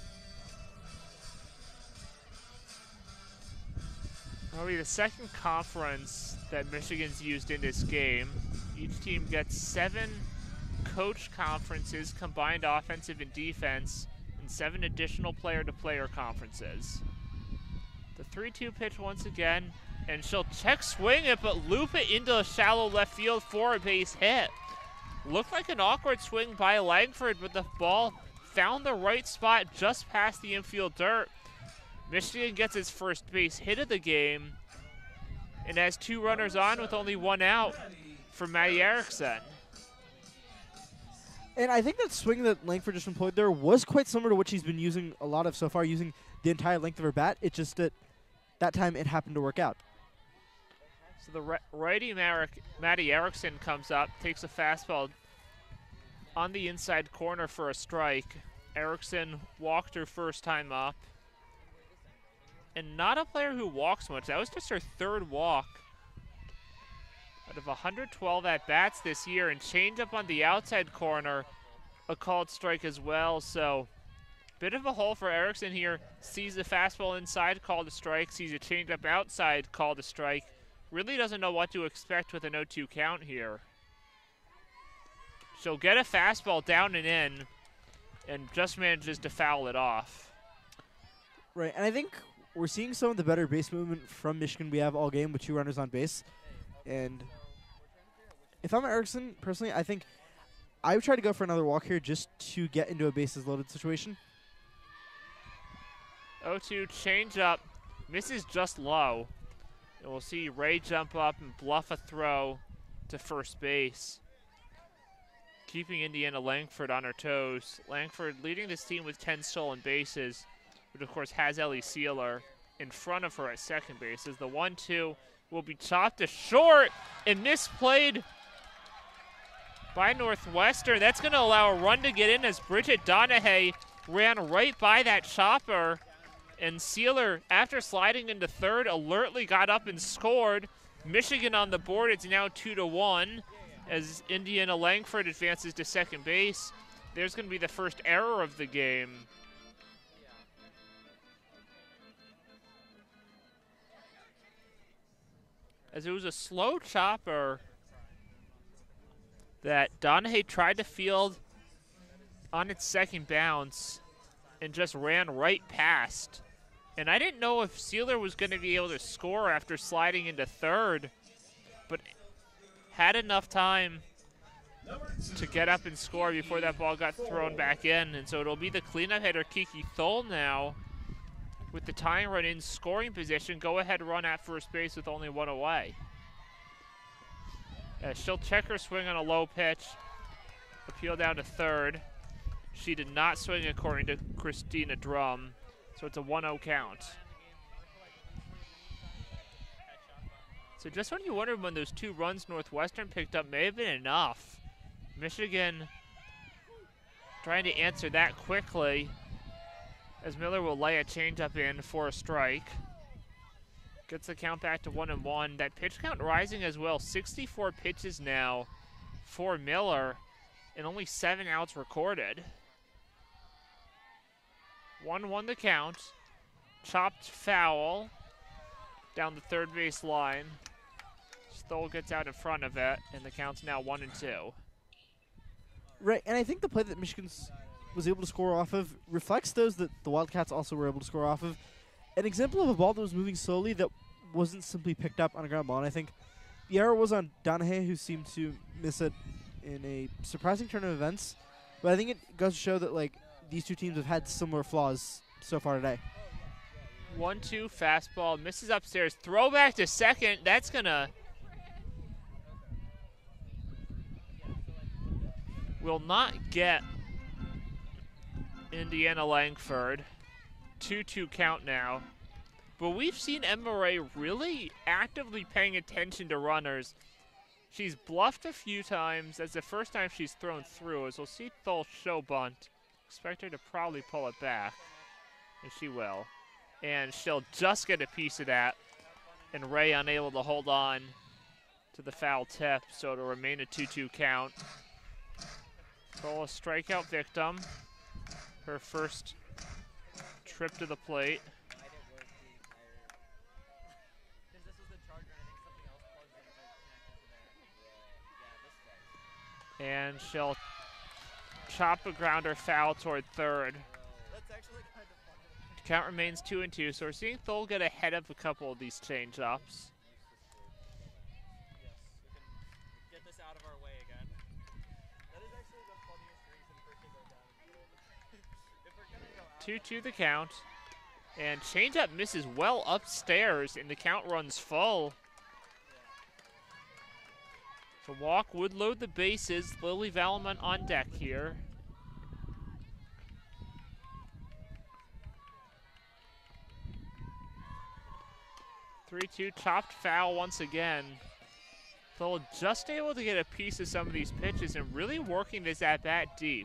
That'll be the second conference that Michigan's used in this game. Each team gets seven coach conferences, combined offensive and defense, and seven additional player-to-player conferences. The three two pitch once again, and she'll check swing it, but loop it into shallow left field for a base hit. Looked like an awkward swing by Langford, but the ball found the right spot just past the infield dirt. Michigan gets its first base hit of the game and has two runners on with only one out for Maddie Erickson. And I think that swing that Langford just employed there was quite similar to what she's been using a lot of so far, using the entire length of her bat. It's just that that time it happened to work out. So the righty Marek, Maddie Erickson comes up, takes a fastball on the inside corner for a strike. Erickson walked her first time up. And not a player who walks much. That was just her third walk out of one hundred twelve at-bats this year. And change up on the outside corner, a called strike as well. So bit of a hole for Erickson here. Sees the fastball inside, called a strike. Sees a changeup outside, called a strike. Really doesn't know what to expect with an oh two count here. She'll get a fastball down and in and just manages to foul it off. Right, and I think we're seeing some of the better base movement from Michigan we have all game with two runners on base. And if I'm Erickson, personally, I think I would try to go for another walk here just to get into a bases loaded situation. oh two changeup, misses just low. And we'll see Ray jump up and bluff a throw to first base, keeping Indiana Langford on her toes. Langford leading this team with ten stolen bases, but of course has Ellie Sealer in front of her at second base. As the one two will be chopped to short and misplayed by Northwestern. That's going to allow a run to get in as Bridget Donahue ran right by that chopper. And Sealer, after sliding into third, alertly got up and scored. Michigan on the board. It's now two to one as Indiana Langford advances to second base. There's going to be the first error of the game. As it was a slow chopper that Donahue tried to field on its second bounce and just ran right past And I didn't know if Sealer was going to be able to score after sliding into third, but had enough time to get up and score before that ball got thrown back in. And so it'll be the cleanup hitter, Kiki Thole, now with the tying run in scoring position. Go ahead run at first base with only one away. Uh, she'll check her swing on a low pitch, appeal down to third. She did not swing according to Christina Drum, so it's a one oh count. So just when you wondered when those two runs Northwestern picked up may have been enough, Michigan trying to answer that quickly as Miller will lay a changeup in for a strike. Gets the count back to one and one. That pitch count rising as well. sixty-four pitches now for Miller and only seven outs recorded. one one the count. Chopped foul down the third base line. Stoll gets out in front of it, and the count's now one and two. Right, and I think the play that Michigan was able to score off of reflects those that the Wildcats also were able to score off of. An example of a ball that was moving slowly that wasn't simply picked up on a ground ball. And I think the error was on Donahue, who seemed to miss it in a surprising turn of events. But I think it goes to show that like these two teams have had similar flaws so far today. one two fastball, misses upstairs. Throw back to second. That's going to... will not get Indiana Langford. two two count now. But we've seen Emma Ray really actively paying attention to runners. She's bluffed a few times. That's the first time she's thrown through. As we'll see Thole show bunt. Expect her to probably pull it back. And she will. And she'll just get a piece of that. And Ray unable to hold on to the foul tip. So it'll remain a two two count. Thole a strikeout victim. Her first trip to the plate. And she'll chop a grounder foul toward third. Count remains two and two, so we're seeing Thole get ahead of a couple of these change-ups. two two the count. And changeup misses well upstairs, and the count runs full. The walk would load the bases. Lily Valamont on deck here. three two chopped foul once again. Thole just able to get a piece of some of these pitches and really working this at bat deep.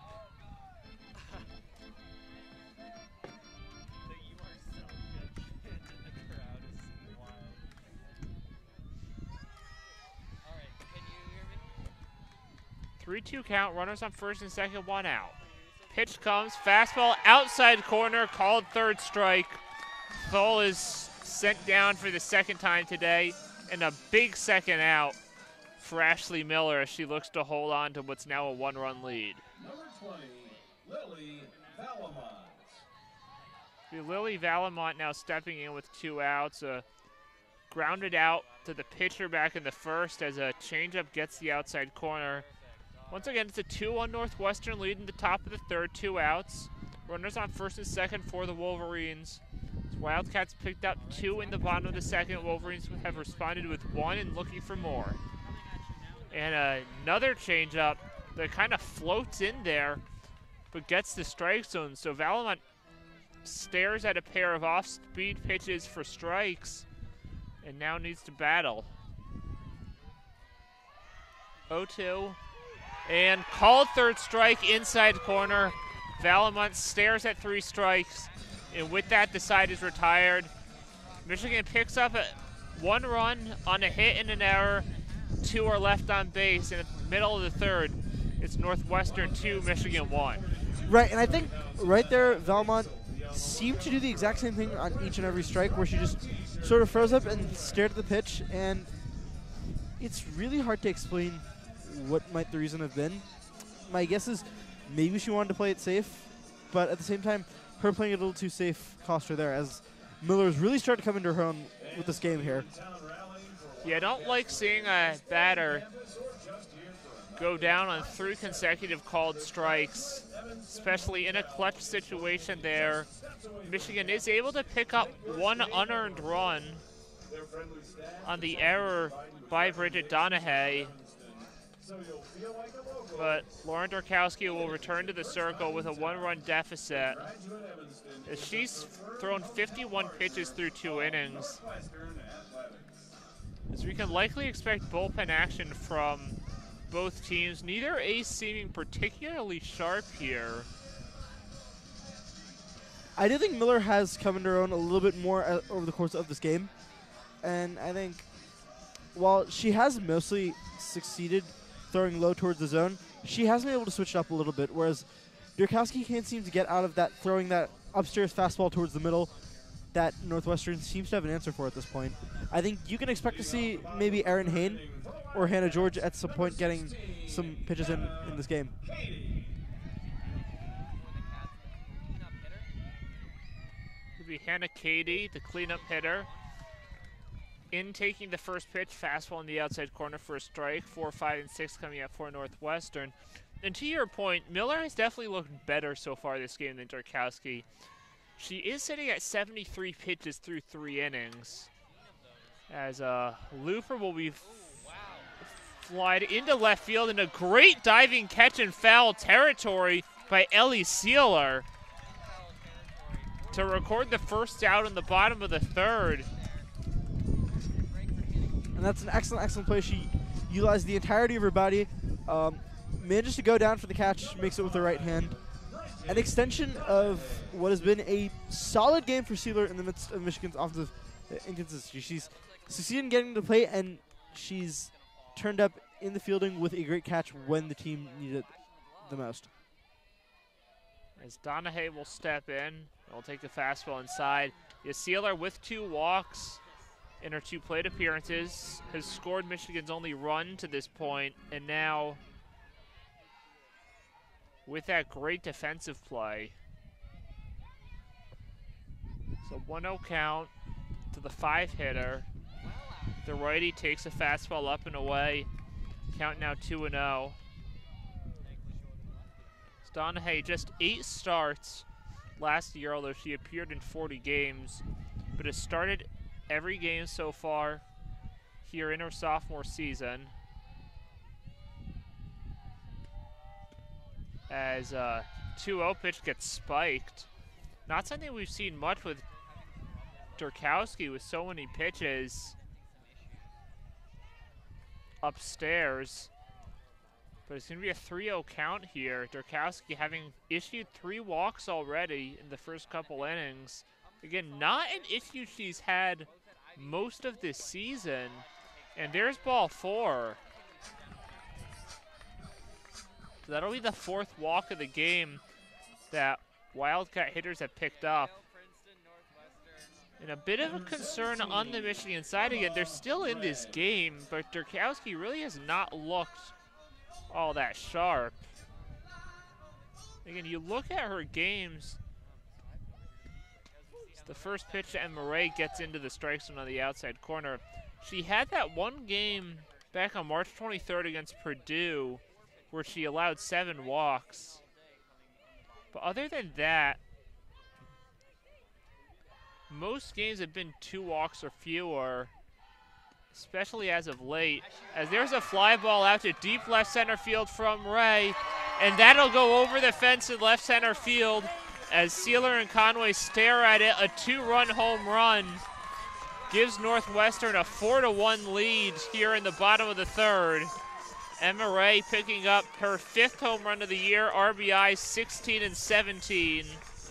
three two count, runners on first and second, one out. Pitch comes, fastball outside corner, called third strike. Thole is sent down for the second time today, and a big second out for Ashley Miller as she looks to hold on to what's now a one-run lead. Number twenty, Lily Valamont. The Lily Valamont now stepping in with two outs. Uh, grounded out to the pitcher back in the first as a changeup gets the outside corner. Once again, it's a two one Northwestern lead in the top of the third, two outs. Runners on first and second for the Wolverines. Wildcats picked up two in the bottom of the second. Wolverines have responded with one and looking for more. And uh, another changeup that kind of floats in there, but gets the strike zone. So Valamont stares at a pair of off-speed pitches for strikes and now needs to battle. oh two. And called third strike inside corner. Valamont stares at three strikes, and with that, the side is retired. Michigan picks up a one run on a hit and an error. Two are left on base, and in the middle of the third, it's Northwestern two, Michigan one. Right, and I think right there, Valamont seemed to do the exact same thing on each and every strike, where she just sort of froze up and stared at the pitch, and it's really hard to explain what might the reason have been. My guess is maybe she wanted to play it safe, but at the same time, her playing it a little too safe cost her there, as Miller's really started to come into her own with this game here. Yeah, I don't like seeing a batter go down on three consecutive called strikes, especially in a clutch situation there. Michigan is able to pick up one unearned run on the error by Bridget Donahue, but Lauren Dorkowski will return to the circle with a one-run deficit, as she's thrown fifty-one pitches through two innings. As we can likely expect bullpen action from both teams, neither ace seeming particularly sharp here. I do think Miller has come into her own a little bit more uh, over the course of this game. And I think while she has mostly succeeded throwing low towards the zone, she has been able to switch it up a little bit, whereas Dorkowski can't seem to get out of that throwing that upstairs fastball towards the middle that Northwestern seems to have an answer for at this point. I think you can expect to see maybe Erin Hain or Hannah George at some point getting some pitches in, in this game. It'll be Hannah Cady, the cleanup hitter, in taking the first pitch, fastball in the outside corner for a strike. Four, five, and six coming up for Northwestern. And to your point, Miller has definitely looked better so far this game than Dorkowski. She is sitting at seventy-three pitches through three innings. As uh, Looper will be flied into left field in a great diving catch in foul territory by Ellie Sealer to record the first out in the bottom of the third. And that's an excellent, excellent play. She utilized the entirety of her body, um, manages to go down for the catch, makes it with the right hand. An extension of what has been a solid game for Sealer in the midst of Michigan's offensive inconsistency. She's succeeded in getting to play, and she's turned up in the fielding with a great catch when the team needed it the most. As Donahue will step in, will take the fastball inside. Sealer with two walks in her two plate appearances has scored Michigan's only run to this point, and now with that great defensive play. So one oh count to the five hitter. The righty takes a fastball up and away. Count now two and oh. Donahue just eight starts last year, although she appeared in forty games, but has started every game so far here in her sophomore season. As uh, two oh pitch gets spiked. Not something we've seen much with Dorkowski with so many pitches upstairs. But it's going to be a three oh count here. Dorkowski having issued three walks already in the first couple innings. Again, not an issue she's had most of this season. And there's ball four. So that'll be the fourth walk of the game that Wildcat hitters have picked up. And a bit of a concern on the Michigan side again. They're still in this game, but Dorkowski really has not looked all that sharp. Again, you look at her games. It's the first pitch, and Murray gets into the strike zone on the outside corner. She had that one game back on March twenty-third against Purdue where she allowed seven walks. But other than that, most games have been two walks or fewer, especially as of late. As there's a fly ball out to deep left center field from Ray, and that'll go over the fence in left center field as Sealer and Conway stare at it. A two-run home run gives Northwestern a four to one lead here in the bottom of the third. Emma Ray picking up her fifth home run of the year, R B I sixteen and seventeen.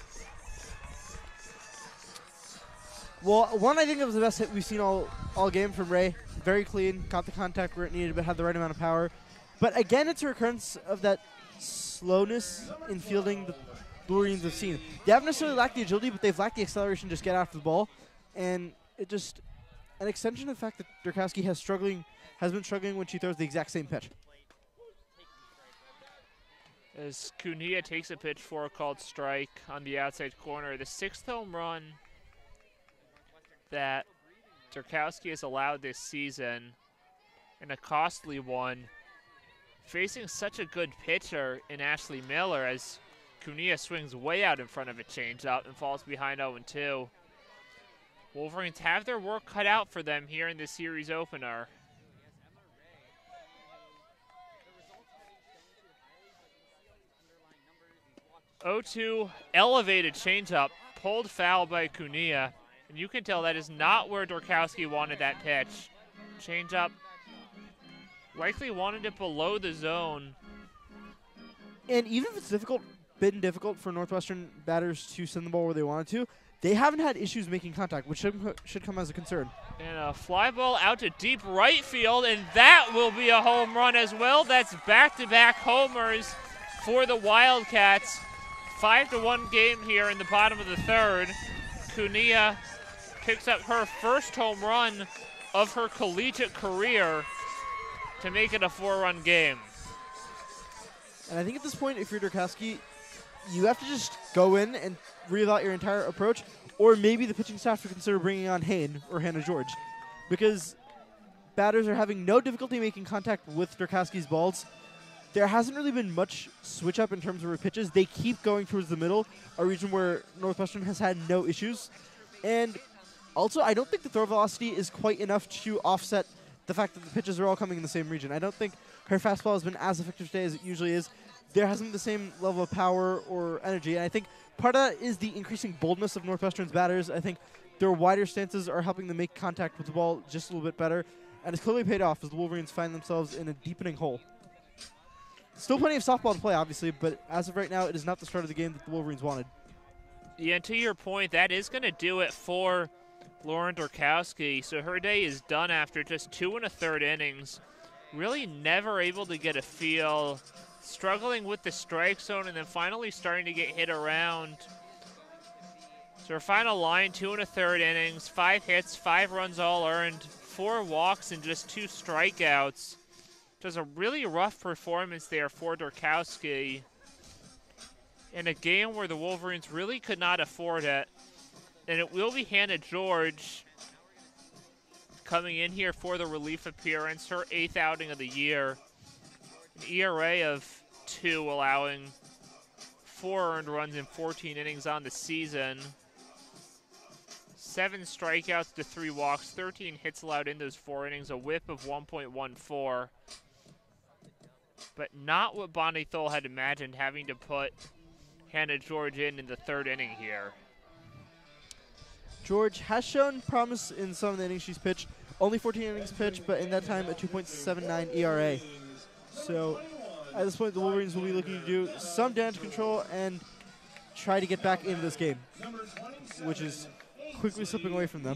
Well, one I think it was the best hit we've seen all, all game from Ray. Very clean, got the contact where it needed, but had the right amount of power. But again, it's a recurrence of that slowness in fielding the Wolverines have seen. They haven't necessarily lacked the agility, but they've lacked the acceleration to just get after the ball. And it just, an extension of the fact that Dorkowski has struggling, has been struggling when she throws the exact same pitch. As Cunha takes a pitch for a called strike on the outside corner. The sixth home run that Durkowski has allowed this season, and a costly one, facing such a good pitcher in Ashley Miller as Cunha swings way out in front of a changeup and falls behind oh and two. Wolverines have their work cut out for them here in the series opener. oh two elevated changeup, pulled foul by Cunha, and you can tell that is not where Durkowski wanted that pitch. Changeup, likely wanted it below the zone. And even if it's difficult, been difficult for Northwestern batters to send the ball where they wanted to, they haven't had issues making contact, which should, should come as a concern. And a fly ball out to deep right field, and that will be a home run as well. That's back-to-back homers for the Wildcats. Five to one game here in the bottom of the third. Cunha picks up her first home run of her collegiate career to make it a four-run game. And I think at this point, if you're Durkowski, you have to just go in and reevaluate your entire approach, or maybe the pitching staff to consider bringing on Hayne or Hannah George, because batters are having no difficulty making contact with Durkowski's balls. There hasn't really been much switch up in terms of her pitches. They keep going towards the middle, a region where Northwestern has had no issues. And also, I don't think the throw velocity is quite enough to offset the fact that the pitches are all coming in the same region. I don't think her fastball has been as effective today as it usually is. There hasn't been the same level of power or energy. And I think part of that is the increasing boldness of Northwestern's batters. I think their wider stances are helping them make contact with the ball just a little bit better. And it's clearly paid off as the Wolverines find themselves in a deepening hole. Still plenty of softball to play, obviously, but as of right now, it is not the start of the game that the Wolverines wanted. Yeah, and to your point, that is going to do it for Lauren Durkowski. So her day is done after just two and a third innings. Really never able to get a feel, struggling with the strike zone, and then finally starting to get hit around. So her final line, two and a third innings, five hits, five runs all earned, four walks, and just two strikeouts. Does a really rough performance there for Durkowski in a game where the Wolverines really could not afford it. And it will be Hannah George coming in here for the relief appearance, her eighth outing of the year. An E R A of two, allowing four earned runs in fourteen innings on the season. Seven strikeouts to three walks, thirteen hits allowed in those four innings, a whip of one point one four. But not what Bonnie Thole had imagined, having to put Hannah George in in the third inning here. George has shown promise in some of the innings she's pitched. Only fourteen innings pitched, but in that time, a two point seven nine E R A. So at this point, the Wolverines will be looking to do some damage control and try to get back into this game, which is quickly slipping away from them.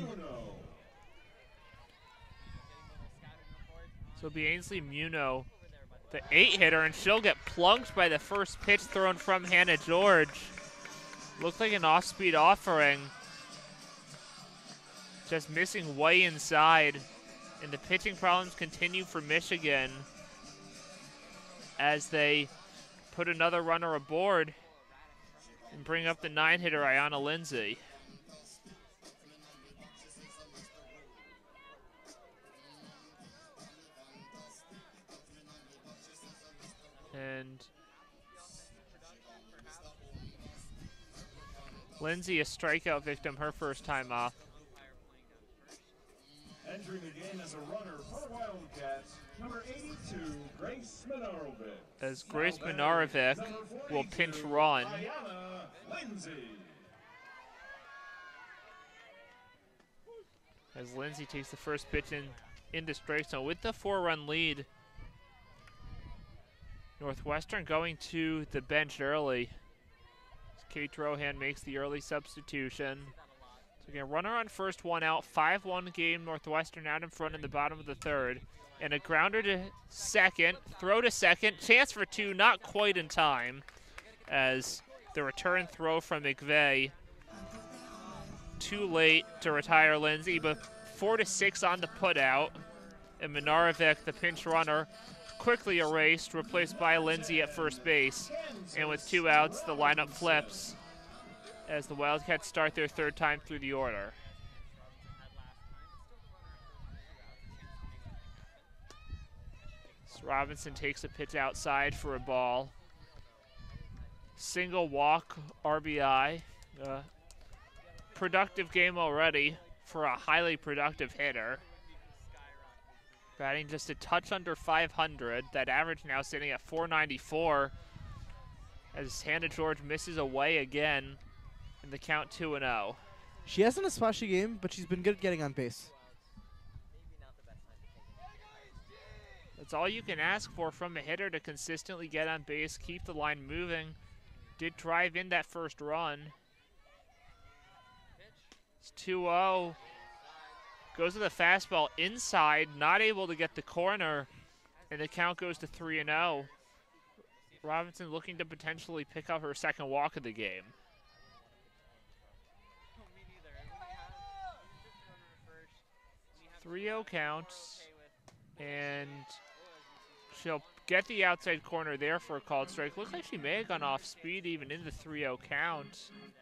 So it'll be Ainsley Muno, the eight-hitter, and she'll get plunked by the first pitch thrown from Hannah George. Looked like an off-speed offering. Just missing way inside. And the pitching problems continue for Michigan as they put another runner aboard and bring up the nine-hitter, Ayanna Lindsay. And Lindsay, a strikeout victim, her first time up. Entering the game as a runner for Wildcats, number eighty-two, Grace Minarovic. As Grace Minarovic will pinch run. Ayanna Lindsay. As Lindsay takes the first pitch in, in the strike zone with the four-run lead. Northwestern going to the bench early. Kate Rohan makes the early substitution. So again, runner on first, one out, five one game. Northwestern out in front in the bottom of the third. And a grounder to second, throw to second, chance for two, not quite in time. As the return throw from McVeigh, too late to retire Lindsay, but four to six on the putout. And Minarovic, the pinch runner, quickly erased, replaced by Lindsay at first base. And with two outs, the lineup flips as the Wildcats start their third time through the order. So Robinson takes a pitch outside for a ball. Single walk, R B I. Uh, productive game already for a highly productive hitter. Batting just a touch under five hundred. That average now sitting at four ninety-four as Hannah George misses away again in the count two and oh. She hasn't a splashy game, but she's been good at getting on base. That's all you can ask for from a hitter, to consistently get on base, keep the line moving. Did drive in that first run. It's two oh. Goes to the fastball inside, not able to get the corner, and the count goes to three and oh. Robinson looking to potentially pick up her second walk of the game. three oh counts, and she'll get the outside corner there for a called strike. Looks like she may have gone off speed even in the three oh count.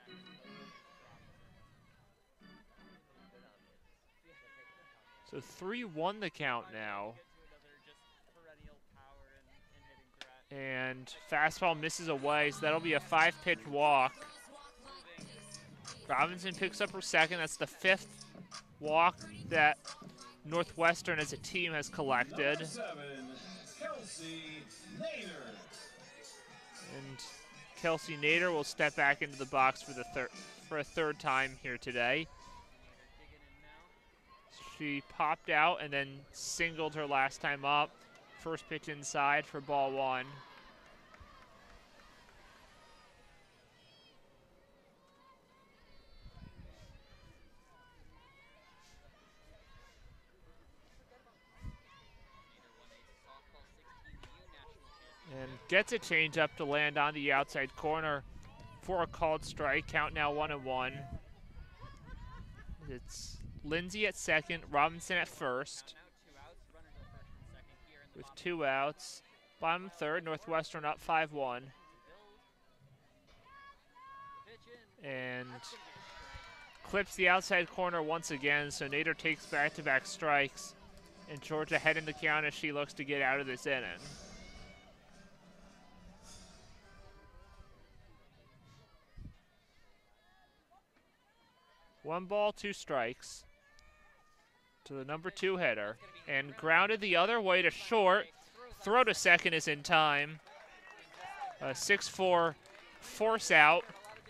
So three one the count now. And fastball misses away, so that'll be a five-pitch walk. Robinson picks up her second. That's the fifth walk that Northwestern as a team has collected. And Kelsey Nader will step back into the box for the third for a third time here today. She popped out and then singled her last time up. First pitch inside for ball one. And gets a changeup to land on the outside corner for a called strike. Count now one and one. It's Lindsay at second, Robinson at first. With two outs. Bottom third, Northwestern up five one. And clips the outside corner once again, so Nader takes back-to-back strikes. And Georgia ahead in the count as she looks to get out of this inning. One ball, two strikes to the number two hitter. And grounded the other way to short. Throw to second is in time. A six four force out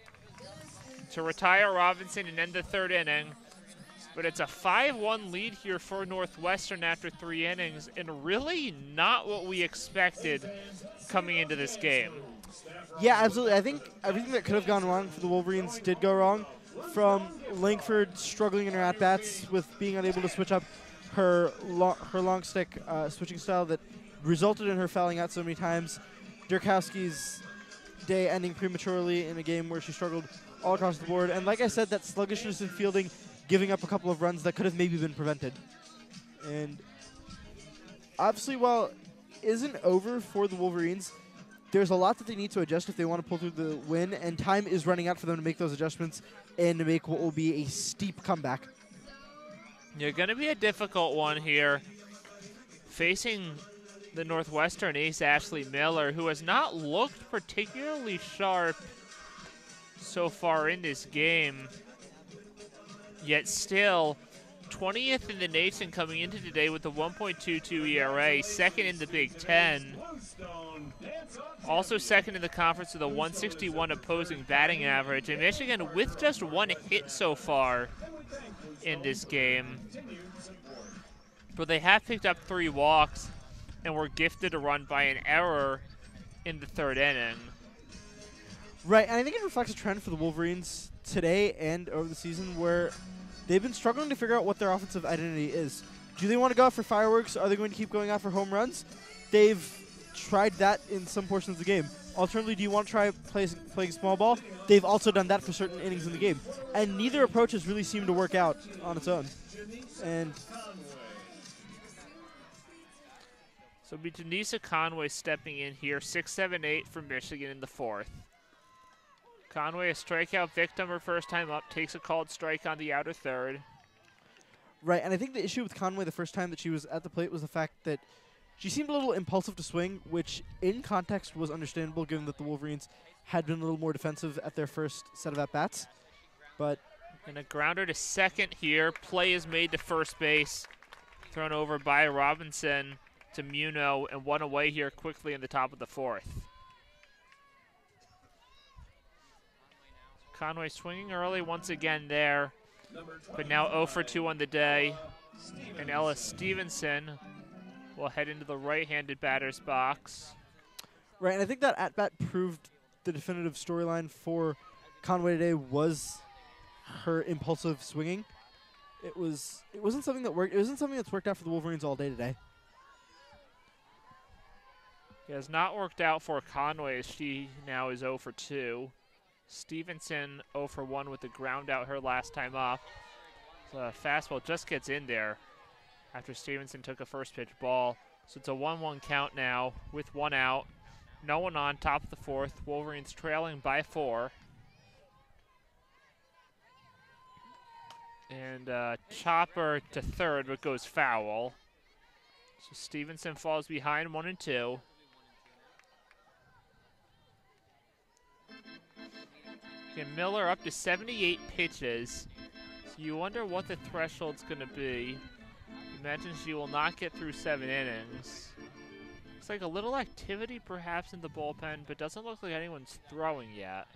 to retire Robinson and end the third inning. But it's a five one lead here for Northwestern after three innings, and really not what we expected coming into this game. Yeah, absolutely. I think everything that could have gone wrong for the Wolverines did go wrong. From Langford struggling in her at-bats with being unable to switch up her, lo her long stick uh, switching style that resulted in her fouling out so many times. Durkowski's day ending prematurely in a game where she struggled all across the board. And like I said, that sluggishness in fielding, giving up a couple of runs that could have maybe been prevented. And obviously, while it isn't over for the Wolverines, there's a lot that they need to adjust if they want to pull through the win, and time is running out for them to make those adjustments and to make what will be a steep comeback. Yeah, going to be a difficult one here. Facing the Northwestern ace, Ashley Miller, who has not looked particularly sharp so far in this game, yet still twentieth in the nation coming into today with a one point two two E R A, second in the Big Ten. Also second in the conference with a one sixty-one opposing batting average. And Michigan with just one hit so far in this game. But they have picked up three walks and were gifted a run by an error in the third inning. Right, and I think it reflects a trend for the Wolverines today and over the season where they've been struggling to figure out what their offensive identity is. Do they want to go out for fireworks? Are they going to keep going out for home runs? They've tried that in some portions of the game. Alternatively, do you want to try play, playing small ball? They've also done that for certain innings in the game. And neither approach has really seemed to work out on its own. And so it'll be Janisa Conway stepping in here, six seven eight from Michigan in the fourth. Conway, a strikeout victim her first time up, takes a called strike on the outer third. Right, and I think the issue with Conway the first time that she was at the plate was the fact that she seemed a little impulsive to swing, which in context was understandable given that the Wolverines had been a little more defensive at their first set of at-bats. But and a grounder to second here. Play is made to first base. Thrown over by Robinson to Muno and one away here quickly in the top of the fourth. Conway swinging early once again there, but now oh for two on the day. And Ellis Stevenson will head into the right-handed batter's box. Right, and I think that at-bat proved the definitive storyline for Conway today was her impulsive swinging. It was it wasn't something that worked. It wasn't something that's worked out for the Wolverines all day today. It has not worked out for Conway as she now is oh for two. Stevenson oh for one with the ground out her last time up. The fastball just gets in there after Stevenson took a first pitch ball. So it's a one one count now with one out. No one on, top of the fourth. Wolverines trailing by four. And uh, chopper to third, but goes foul. So Stevenson falls behind one and two. Again, Miller up to seventy-eight pitches. So you wonder what the threshold's going to be. Imagine she will not get through seven innings. Looks like a little activity perhaps in the bullpen, but doesn't look like anyone's throwing yet.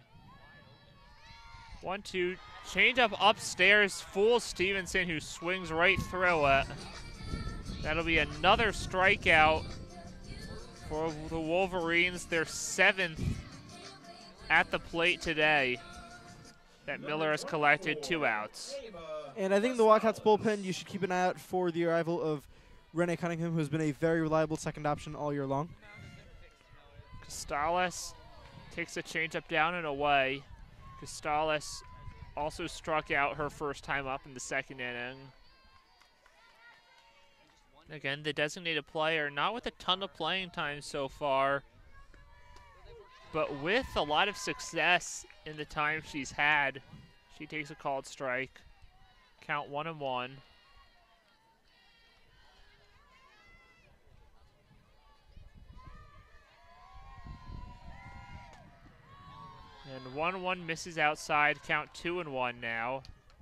One, two, change up upstairs, fools Stevenson, who swings right through it. That'll be another strikeout for the Wolverines, their seventh at the plate today. That Miller has collected two outs. And I think the Wildcats bullpen, you should keep an eye out for the arrival of Renee Cunningham, who has been a very reliable second option all year long. Costales takes a changeup down and away. Costales also struck out her first time up in the second inning. Again, the designated player, not with a ton of playing time so far, but with a lot of success in the time she's had. She takes a called strike. Count one and one. And one one misses outside. Count two and one now.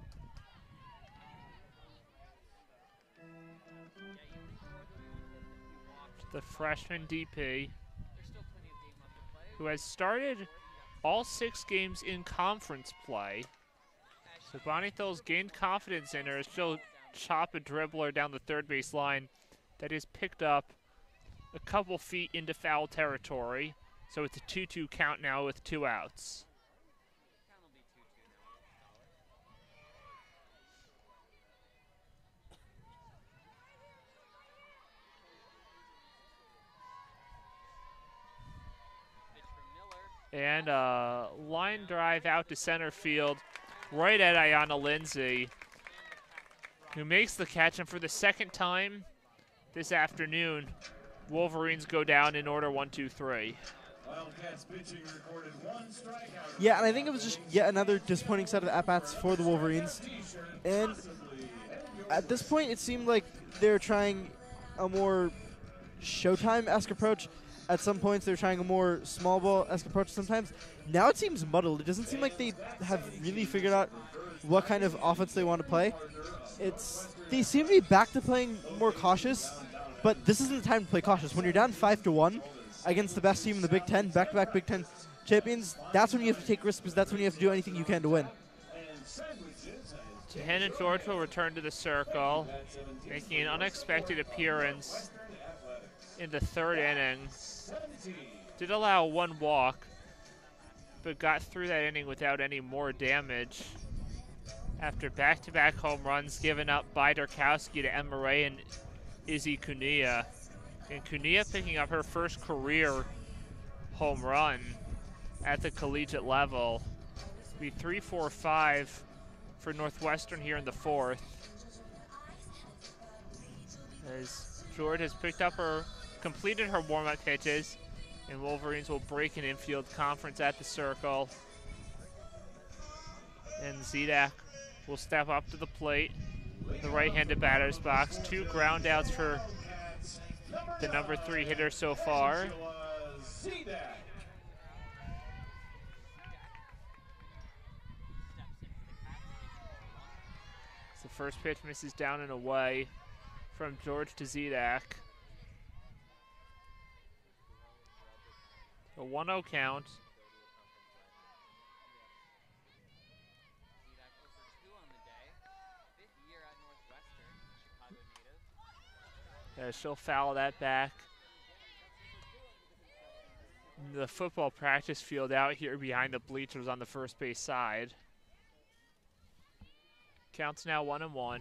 The freshman D P, who has started all six games in conference play. So Bonnie Thill's gained confidence in her as she'll chop a dribbler down the third base line that is picked up a couple feet into foul territory. So it's a two two count now with two outs. And a line drive out to center field, right at Ayanna Lindsay, who makes the catch. And for the second time this afternoon, Wolverines go down in order one, two, three. Wildcats pitching recorded one strikeout. Yeah, and I think it was just yet another disappointing set of at-bats for the Wolverines. And at this point, it seemed like they're trying a more Showtime-esque approach. At some points, they're trying a more small ball-esque approach sometimes. Now it seems muddled. It doesn't seem like they have really figured out what kind of offense they want to play. It's They seem to be back to playing more cautious, but this isn't the time to play cautious. When you're down five to one against the best team in the Big Ten, back-to-back Big Ten champions, that's when you have to take risks, because that's when you have to do anything you can to win. Hannah George will return to the circle, making an unexpected appearance in the third inning. Did allow one walk, but got through that inning without any more damage after back-to-back home runs given up by Durkowski to Emma Ray and Izzy Cunha. And Cunha picking up her first career home run at the collegiate level. It'll be three four five for Northwestern here in the fourth, as George has picked up her, completed her warm-up pitches, and Wolverines will break an infield conference at the circle. And Zidek will step up to the plate in the right-handed batter's box. Two ground outs for the number three hitter so far. The first pitch misses down and away from George to Zidek. A one oh count. Yeah, she'll foul that back. The football practice field out here behind the bleachers on the first base side. Counts now one and one.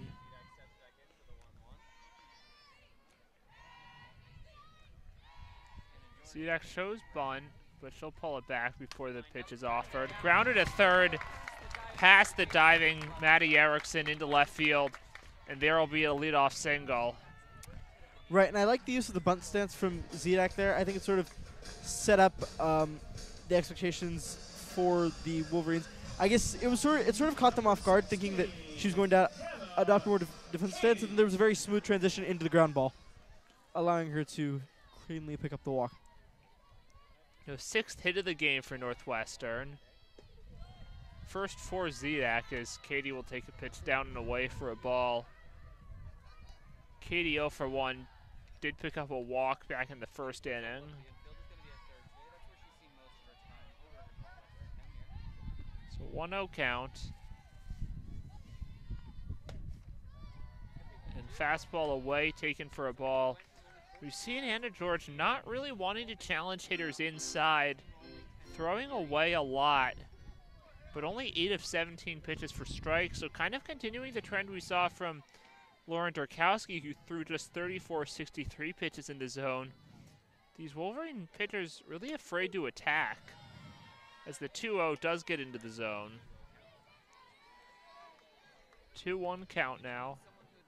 Zidek shows bunt, but she'll pull it back before the pitch is offered. Grounded to third, past the diving Maddie Erickson into left field, and there will be a leadoff single. Right, and I like the use of the bunt stance from Zidek there. I think it sort of set up um, the expectations for the Wolverines. I guess it was sort of, it sort of caught them off guard, thinking that she was going to adopt a more def defensive stance, and there was a very smooth transition into the ground ball, allowing her to cleanly pick up the walk. The sixth hit of the game for Northwestern. First for Zidek as Katie will take a pitch down and away for a ball. Katie oh for one did pick up a walk back in the first inning. So one oh count. And fastball away, taken for a ball. We've seen Hannah George not really wanting to challenge hitters inside, throwing away a lot, but only eight of seventeen pitches for strikes, so kind of continuing the trend we saw from Lauren Durkowski, who threw just thirty-four sixty-three pitches in the zone. These Wolverine pitchers really afraid to attack, as the two oh does get into the zone. two one count now.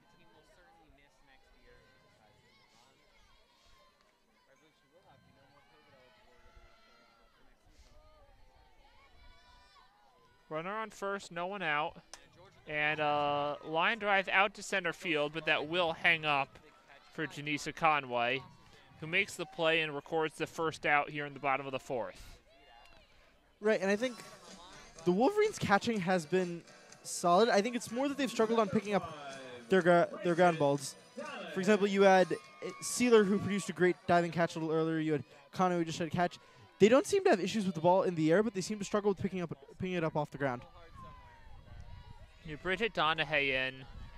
Runner on first, no one out. And uh, line drive out to center field, but that will hang up for Janisa Conway, who makes the play and records the first out here in the bottom of the fourth. Right, and I think the Wolverines' catching has been solid. I think it's more that they've struggled on picking up their gu their ground balls. For example, you had Sealer, who produced a great diving catch a little earlier. You had Conway, who just had a catch. They don't seem to have issues with the ball in the air, but they seem to struggle with picking up picking it up off the ground. You Bridget Donahue in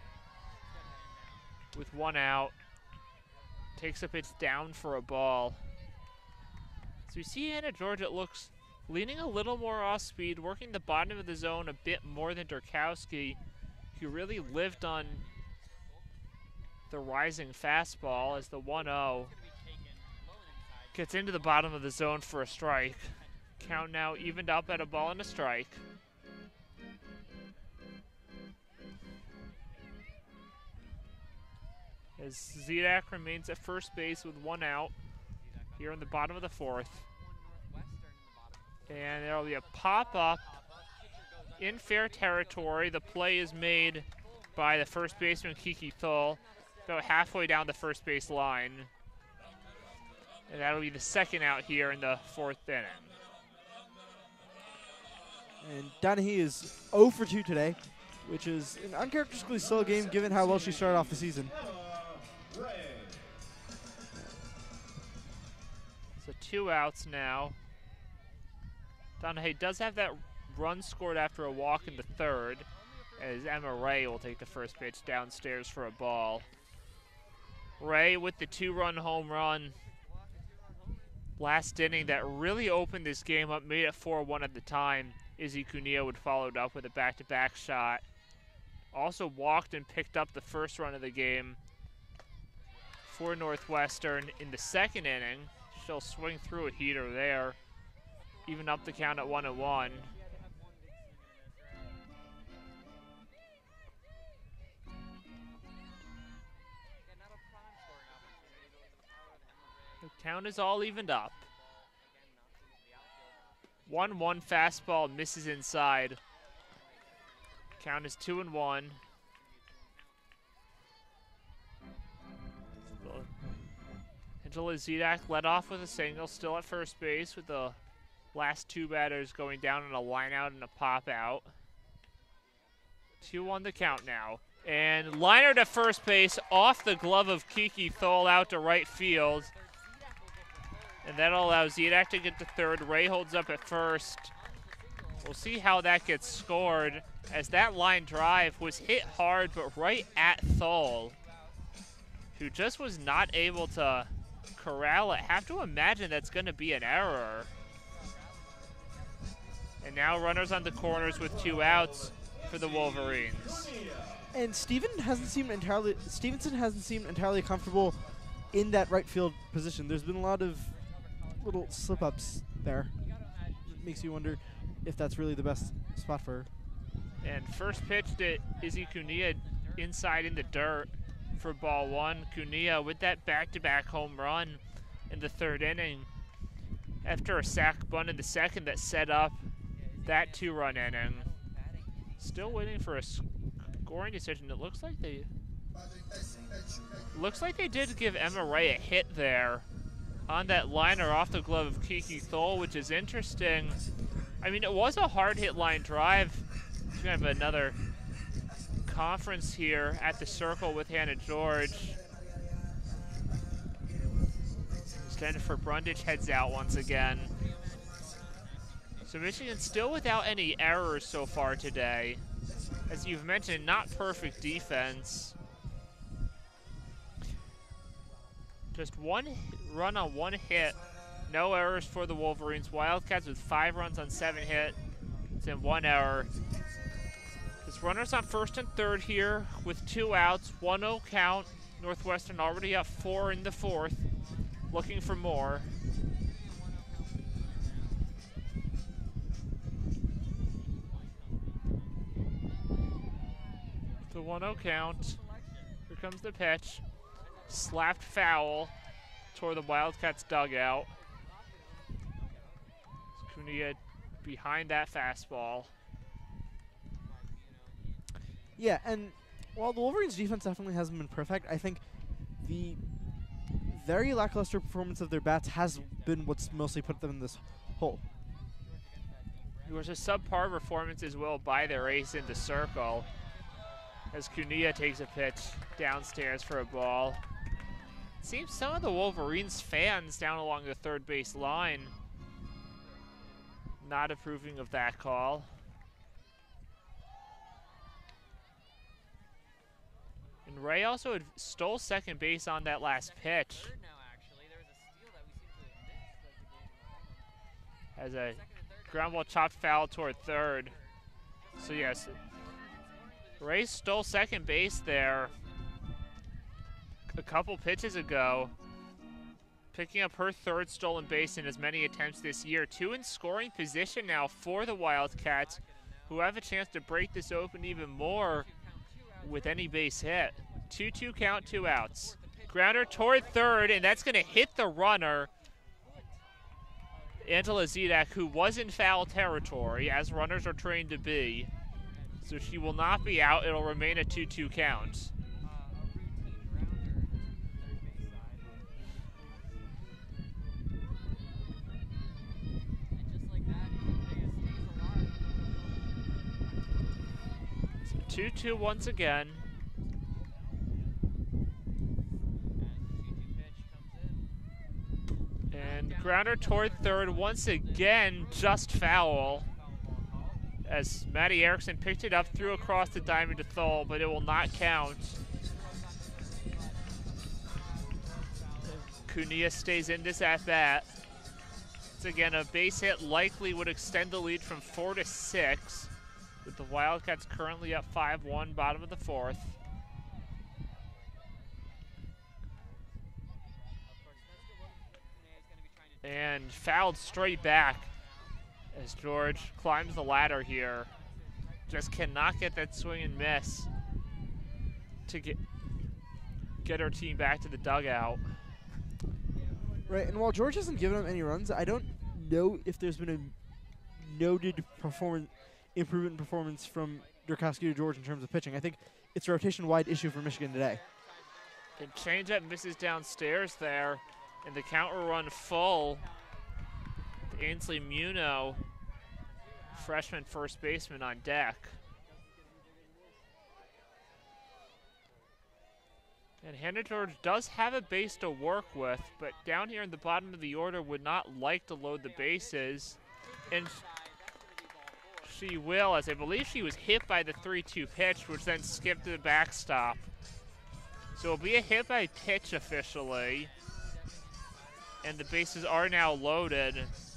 with one out. Takes a pitch down for a ball. So we see Hannah George, it looks, leaning a little more off speed, working the bottom of the zone a bit more than Durkowski, who really lived on the rising fastball as the one oh gets into the bottom of the zone for a strike. Count now evened up at a ball and a strike. As Zidek remains at first base with one out here in the bottom of the fourth. And there will be a pop-up in fair territory. The play is made by the first baseman, Kiki Thull, about halfway down the first base line. And that'll be the second out here in the fourth inning. And Donahue is oh for two today, which is an uncharacteristically slow game given how well she started off the season. So two outs now. Donahue does have that run scored after a walk in the third, as Emma Ray will take the first pitch downstairs for a ball. Ray with the two-run home run last inning that really opened this game up, made it four one at the time. Izzy Cuneo would follow it up with a back-to-back shot. Also walked and picked up the first run of the game for Northwestern in the second inning. She'll swing through a heater there, even up the count at one and one. The count is all evened up. one one fastball misses inside. Count is two and one. Angela Zidek led off with a single, still at first base with the last two batters going down in a line out and a pop out. two one the count now. And Linder to first base off the glove of Kiki Thole out to right field. And that'll allow Zidek to get to third. Ray holds up at first. We'll see how that gets scored, as that line drive was hit hard but right at Thole, who just was not able to corral it. Have to imagine that's going to be an error. And now runners on the corners with two outs for the Wolverines. And Steven hasn't seemed entirely Stevenson hasn't seemed entirely comfortable in that right field position. There's been a lot of little slip-ups there. It makes you wonder if that's really the best spot for her. And first pitch to Izzy Cunha inside in the dirt for ball one. Cunha with that back-to-back home run in the third inning after a sac bunt in the second that set up that two-run inning. Still waiting for a scoring decision. It looks like they looks like they did give Emma Ray a hit there on that liner off the glove of Kiki Thole, which is interesting. I mean, it was a hard hit line drive. We're gonna have another conference here at the circle with Hannah George. Jennifer Brundage heads out once again. So Michigan still without any errors so far today. As you've mentioned, not perfect defense. Just one run on one hit. No errors for the Wolverines. Wildcats with five runs on seven hits and one error. There's runners on first and third here with two outs, one oh count. Northwestern already up four in the fourth, looking for more. The one oh count. Here comes the pitch. Slapped foul toward the Wildcats dugout. Cunha behind that fastball. Yeah, and while the Wolverines' defense definitely hasn't been perfect, I think the very lackluster performance of their bats has been what's mostly put them in this hole. It was a subpar performance as well by their ace in the circle, as Cunha takes a pitch downstairs for a ball. It seems some of the Wolverines fans down along the third base line not approving of that call. And Ray also had stole second base on that last pitch. As a ground ball chopped foul toward third. So yes, Ray stole second base there a couple pitches ago, picking up her third stolen base in as many attempts this year. Two in scoring position now for the Wildcats, who have a chance to break this open even more with any base hit. two two count, two outs. Grounder toward third, and that's going to hit the runner, Angela Zidek, who was in foul territory, as runners are trained to be. So she will not be out. It'll remain a two two count. two two once again. And grounder toward third once again, just foul. As Maddie Erickson picked it up, threw across the diamond to Thole, but it will not count. Cunha stays in this at bat. Once again, a base hit likely would extend the lead from four to six, with the Wildcats currently up five one, bottom of the fourth. And fouled straight back as George climbs the ladder here. Just cannot get that swing and miss to get, get her team back to the dugout. Right, and while George hasn't given up any runs, I don't know if there's been a noted performance improvement in performance from Durkowski to George in terms of pitching. I think it's a rotation-wide issue for Michigan today. And changeup misses downstairs there. And the count will run full. Ainsley Muno, freshman first baseman, on deck. And Hannah George does have a base to work with, but down here in the bottom of the order would not like to load the bases. And she will, as I believe she was hit by the three two pitch, which then skipped to the backstop. So it'll be a hit by pitch officially. And the bases are now loaded.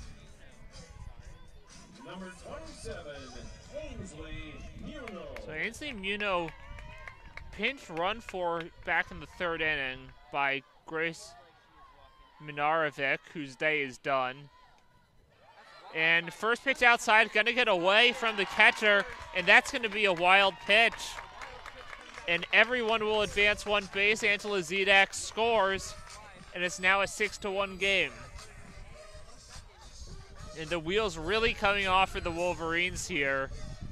Number twenty-seven, Ainsley Muno. So Ainsley Muno pinch run for back in the third inning by Grace Minarovic, whose day is done. And first pitch outside, going to get away from the catcher, and that's going to be a wild pitch. And everyone will advance one base. Angela Zedek scores, and it's now a six to one game. And the wheels really coming off for the Wolverines here.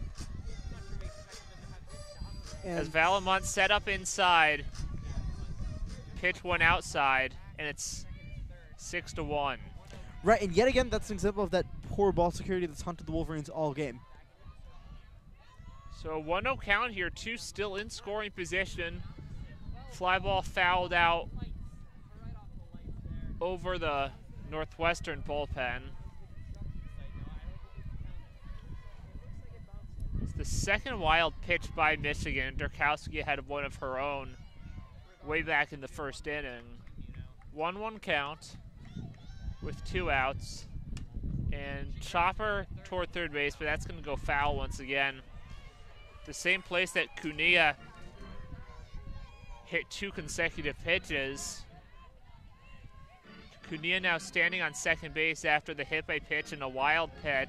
And as Valamont set up inside, pitch one outside, and it's six to one. Right, and yet again, that's an example of that poor ball security that's haunted the Wolverines all game. So one oh count here, two still in scoring position. Fly ball fouled out over the Northwestern bullpen. It's the second wild pitch by Michigan. Durkowski had one of her own way back in the first inning. one one count with two outs. And chopper toward third base, but that's going to go foul once again. The same place that Cunha hit two consecutive pitches. Cunha now standing on second base after the hit by pitch and a wild pitch.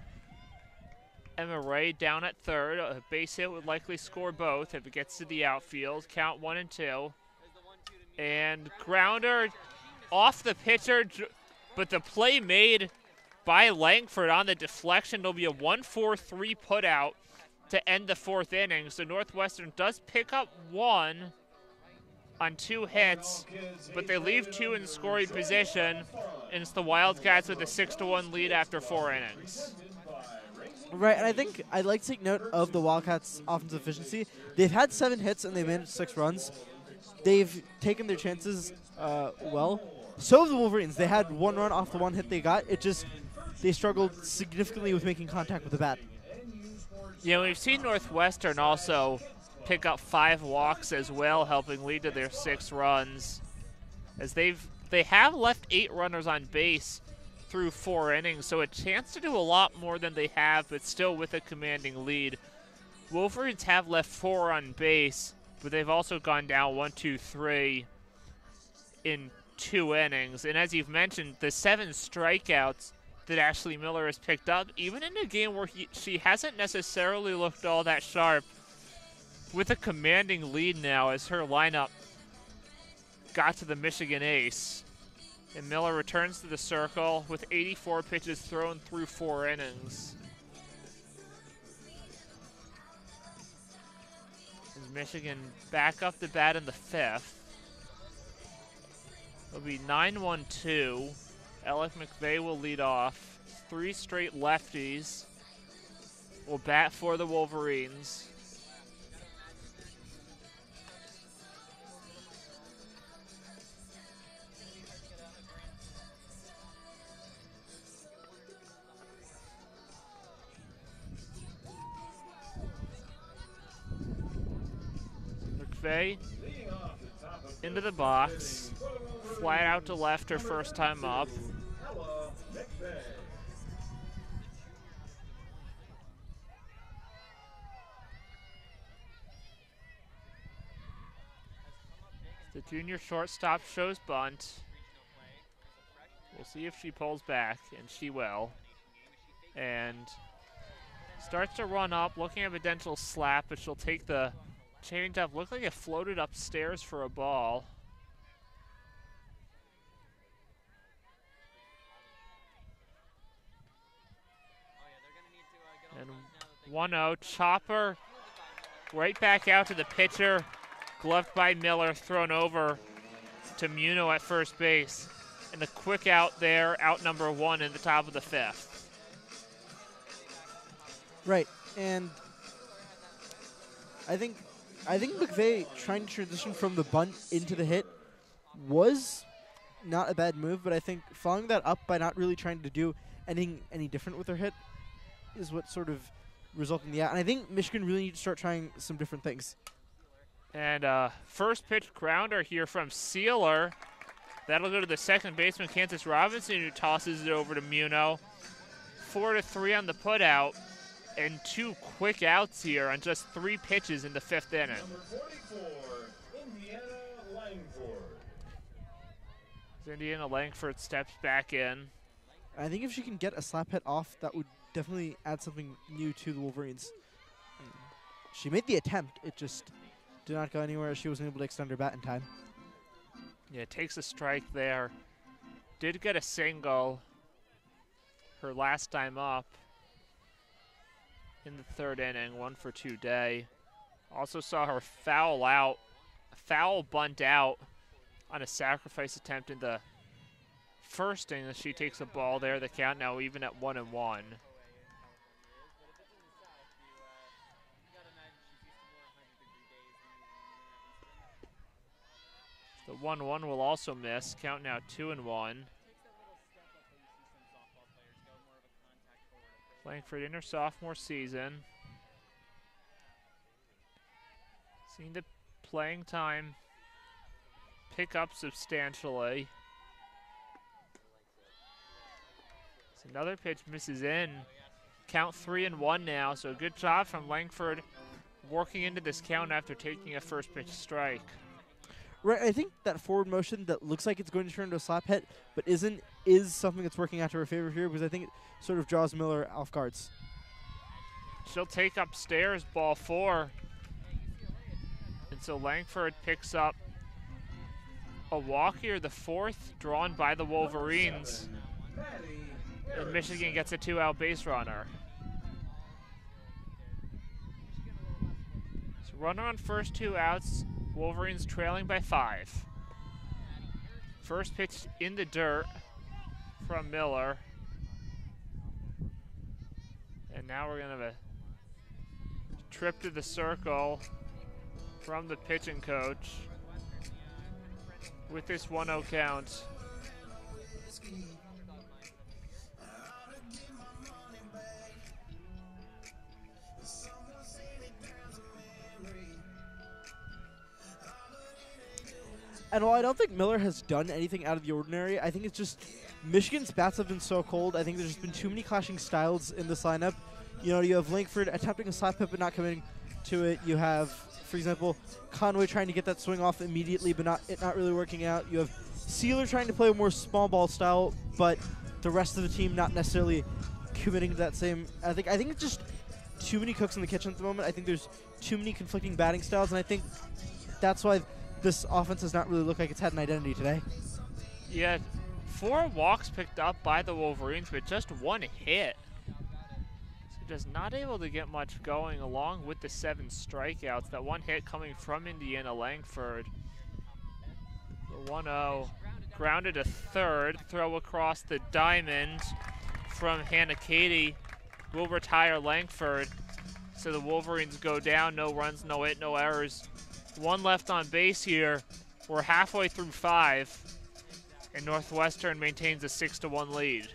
Emma Ray down at third. A base hit would likely score both if it gets to the outfield. Count one and two. And grounder off the pitcher, but the play made by Langford on the deflection. It'll be a one four three put out to end the fourth inning. So Northwestern does pick up one on two hits, but they leave two in scoring position, and it's the Wildcats with a six to one lead after four innings. Right, and I think I'd like to take note of the Wildcats' offensive efficiency. They've had seven hits and they've managed six runs. They've taken their chances uh, well. So have the Wolverines. They had one run off the one hit they got. It just, they struggled significantly with making contact with the bat. Yeah, we've seen Northwestern also pick up five walks as well, helping lead to their six runs. As they've they have left eight runners on base through four innings, so a chance to do a lot more than they have, but still with a commanding lead. Wolverines have left four on base, but they've also gone down one, two, three in two innings. And as you've mentioned, the seven strikeouts that Ashley Miller has picked up, even in a game where he, she hasn't necessarily looked all that sharp, with a commanding lead now as her lineup got to the Michigan ace. And Miller returns to the circle with eighty-four pitches thrown through four innings. As Michigan back up the bat in the fifth. It'll be nine one two. Alec McVeigh will lead off. Three straight lefties will bat for the Wolverines. McVeigh into the box. Flat out to left her first time up. The junior shortstop shows bunt. We'll see if she pulls back, and she will. And starts to run up, looking at a potential slap, but she'll take the changeup. Looked like it floated upstairs for a ball. And one oh, chopper right back out to the pitcher. Gloved by Miller, thrown over to Muno at first base. And a quick out there, out number one in the top of the fifth. Right, and I think I think McVeigh trying to transition from the bunt into the hit was not a bad move, but I think following that up by not really trying to do anything any different with their hit is what sort of resulted in the out. And I think Michigan really needs to start trying some different things. And uh, first pitch grounder here from Sealer. That'll go to the second baseman, Kansas Robinson, who tosses it over to Muno. Four to three on the putout, and two quick outs here on just three pitches in the fifth inning. Number forty-four, Indiana Langford. As Indiana Langford steps back in. I think if she can get a slap hit off, that would definitely add something new to the Wolverines. She made the attempt. It just did not go anywhere. She wasn't able to extend her bat in time. Yeah, takes a strike there. Did get a single her last time up in the third inning, one for two day. Also saw her foul out, foul bunt out on a sacrifice attempt in the first inning. She takes a ball there. The count now even at one and one. The one one will also miss. Count now two and one. Langford in her sophomore season. Seen the playing time pick up substantially. So another pitch misses in. Count three and one now. So good job from Langford working into this count after taking a first pitch strike. Right, I think that forward motion that looks like it's going to turn into a slap hit, but isn't, is something that's working out to her favor here because I think it sort of draws Miller off guards. She'll take upstairs, ball four. And so Langford picks up a walk here, the fourth, drawn by the Wolverines. And Michigan gets a two-out base runner. So runner on first, two outs. Wolverines trailing by five. First pitch in the dirt from Miller. And now we're going to have a trip to the circle from the pitching coach with this one oh count. And while I don't think Miller has done anything out of the ordinary, I think it's just Michigan's bats have been so cold. I think there's just been too many clashing styles in this lineup. You know, you have Langford attempting a slap hit but not committing to it. You have, for example, Conway trying to get that swing off immediately but not it not really working out. You have Sealer trying to play a more small ball style, but the rest of the team not necessarily committing to that same. I think I think it's just too many cooks in the kitchen at the moment. I think there's too many conflicting batting styles, and I think that's why this offense does not really look like it's had an identity today. Yeah, four walks picked up by the Wolverines, but just one hit. So just not able to get much going along with the seven strikeouts. That one hit coming from Indiana Langford. The one oh grounded to third. Throw across the diamond from Hannah Katie will retire Langford. So the Wolverines go down. No runs, no hit, no errors. One left on base here. We're halfway through five, and Northwestern maintains a six to one lead.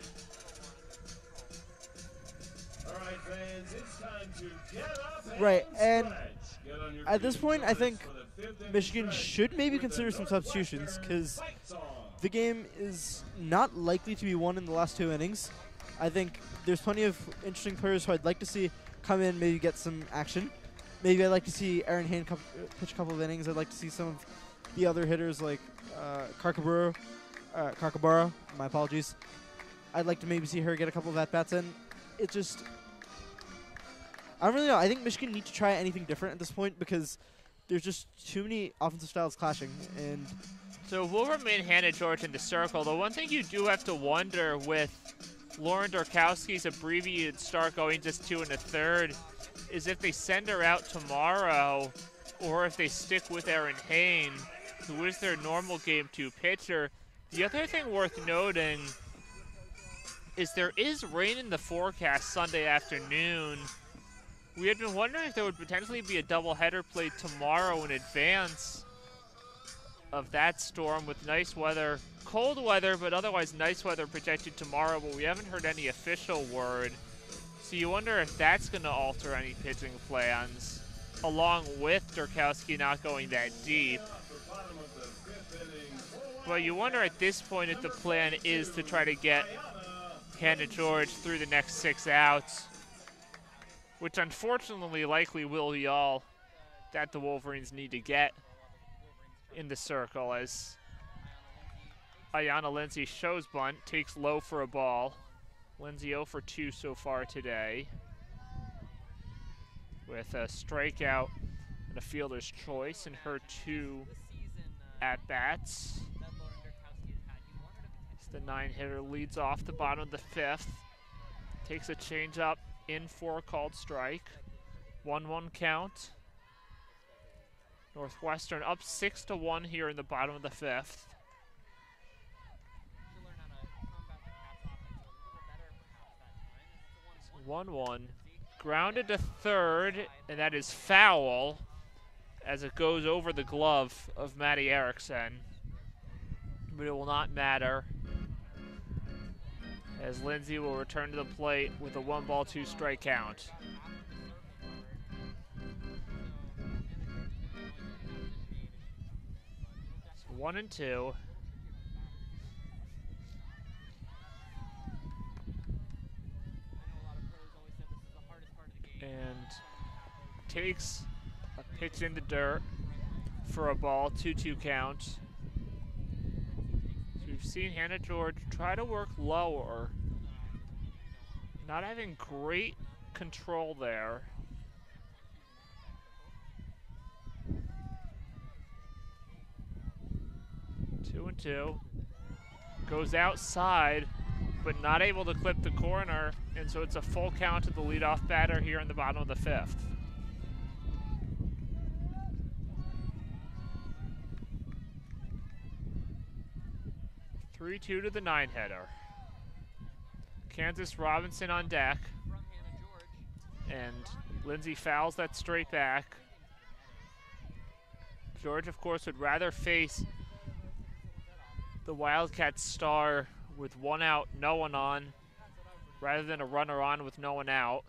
All right, fans, it's time to get up and Right, and stretch. Get on your at this feet point, I think for the fifth inning Michigan stretch should maybe with the consider some substitutions because Fight Song. the game is not likely to be won in the last two innings. I think there's plenty of interesting players who I'd like to see come in, maybe get some action. Maybe I'd like to see Aaron Hain co pitch a couple of innings. I'd like to see some of the other hitters like uh, Karkabura, uh, Karkabara, my apologies. I'd like to maybe see her get a couple of at-bats in. It just, I don't really know. I think Michigan needs to try anything different at this point because there's just too many offensive styles clashing. And So we'll remain Hannah George in the circle. The one thing you do have to wonder with Lauren Dorkowski's abbreviated start going just two and a third is if they send her out tomorrow or if they stick with Erin Hain, who is their normal game two pitcher. The other thing worth noting is there is rain in the forecast Sunday afternoon. We had been wondering if there would potentially be a doubleheader played tomorrow in advance of that storm with nice weather, cold weather, but otherwise nice weather projected tomorrow, but we haven't heard any official word. So you wonder if that's going to alter any pitching plans, along with Durkowski not going that deep. But you wonder at this point if the plan is to try to get Hannah George through the next six outs, which unfortunately likely will be all that the Wolverines need to get in the circle, as Ayanna Lindsay shows bunt, takes low for a ball. Lindsay zero for two so far today, with a strikeout and a fielder's choice in her two at-bats. The nine-hitter leads off the bottom of the fifth, takes a changeup in for a called strike. one one count. Northwestern up six to one here in the bottom of the fifth. one one. Grounded to third, and that is foul as it goes over the glove of Maddie Erickson. But it will not matter, as Lindsay will return to the plate with a one ball, two strike count. So one and two. And takes a pitch in the dirt for a ball, two two count. We've seen Hannah George try to work lower, not having great control there. Two and two. Goes outside, but not able to clip the corner, and so it's a full count to the leadoff batter here in the bottom of the fifth. three two to the nine-hitter. Kansas Robinson on deck. And Lindsay fouls that straight back. George, of course, would rather face the Wildcats star with one out, no one on, rather than a runner on with no one out.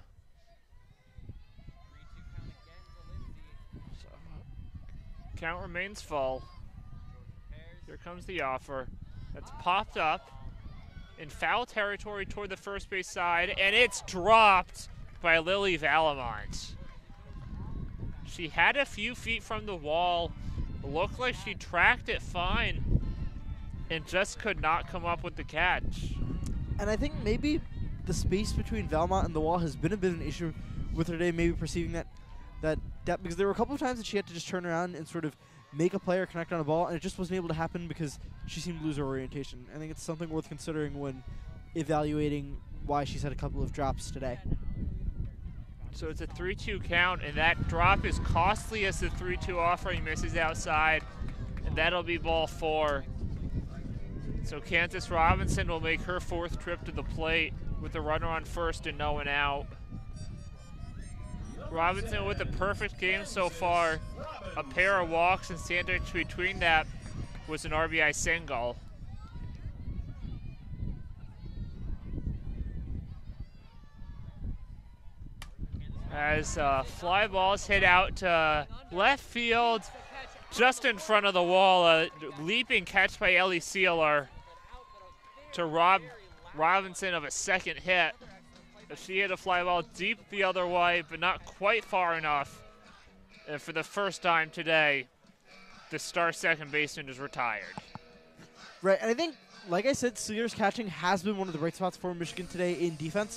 So, count remains full. Here comes the offer. That's popped up in foul territory toward the first base side, and it's dropped by Lily Valamont. She had a few feet from the wall, looked like she tracked it fine, and just could not come up with the catch. And I think maybe the space between Valmont and the wall has been a bit of an issue with her today, maybe perceiving that, that depth, because there were a couple of times that she had to just turn around and sort of make a player connect on a ball, and it just wasn't able to happen because she seemed to lose her orientation. I think it's something worth considering when evaluating why she's had a couple of drops today. So it's a three two count, and that drop is costly as the three two offer. He misses outside, and that'll be ball four. So Kansas Robinson will make her fourth trip to the plate with a runner on first and no one out. Robinson with a perfect game so far. A pair of walks, and sandwiched between that was an R B I single. As uh, fly balls hit out to left field, just in front of the wall. A leaping catch by Ellie Sealer to rob Robinson of a second hit. She hit a fly ball deep the other way, but not quite far enough. And for the first time today, the star second baseman is retired. Right, and I think, like I said, Sealer's catching has been one of the bright spots for Michigan today in defense.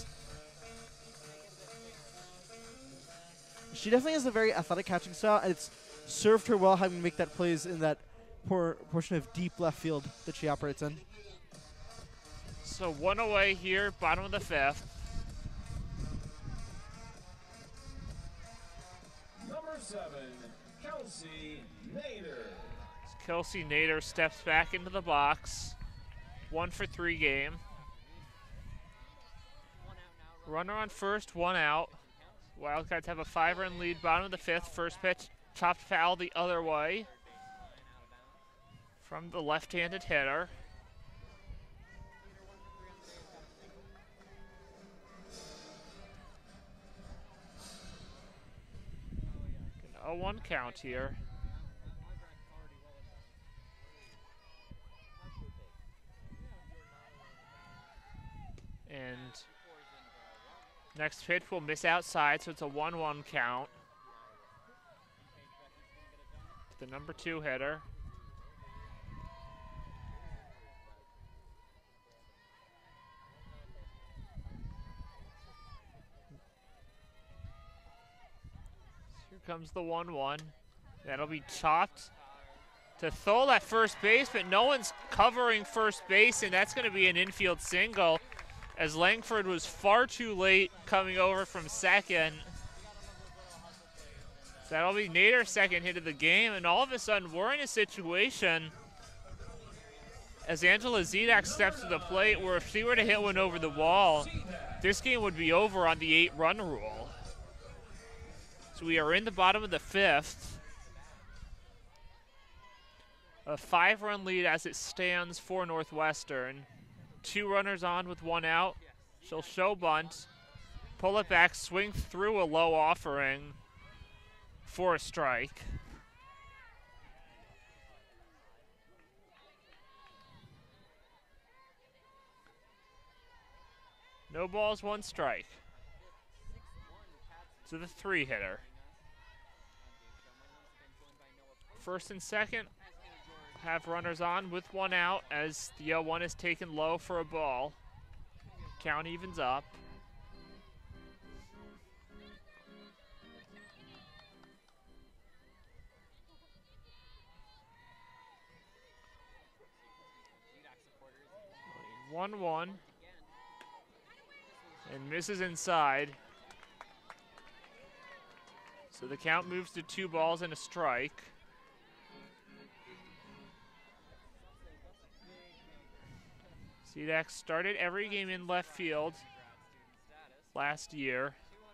She definitely has a very athletic catching style, and it's served her well having to make that plays in that por portion of deep left field that she operates in. So one away here, bottom of the fifth. Number seven, Kelsey Nader. Kelsey Nader steps back into the box. One for three game. Runner on first, one out. Wildcats have a five-run lead, bottom of the fifth. First pitch, chopped foul the other way from the left-handed hitter. A one count here. And next pitch will miss outside, so it's a one one count. The number two hitter. Here comes the one one. That'll be chopped to Thole at first base, but no one's covering first base, and that's going to be an infield single, as Langford was far too late coming over from second. So that'll be Nader's second hit of the game, and all of a sudden we're in a situation as Angela Zedek steps to the plate where if she were to hit one over the wall, this game would be over on the eight-run rule. So we are in the bottom of the fifth. A five-run lead as it stands for Northwestern. Two runners on with one out. She'll show bunt, pull it back, swing through a low offering for a strike. No balls, one strike. To the three hitter. First and second have runners on with one out as the oh one is taken low for a ball. Count evens up. one one. And misses inside. So the count moves to two balls and a strike. Zedek started every game in left field last year.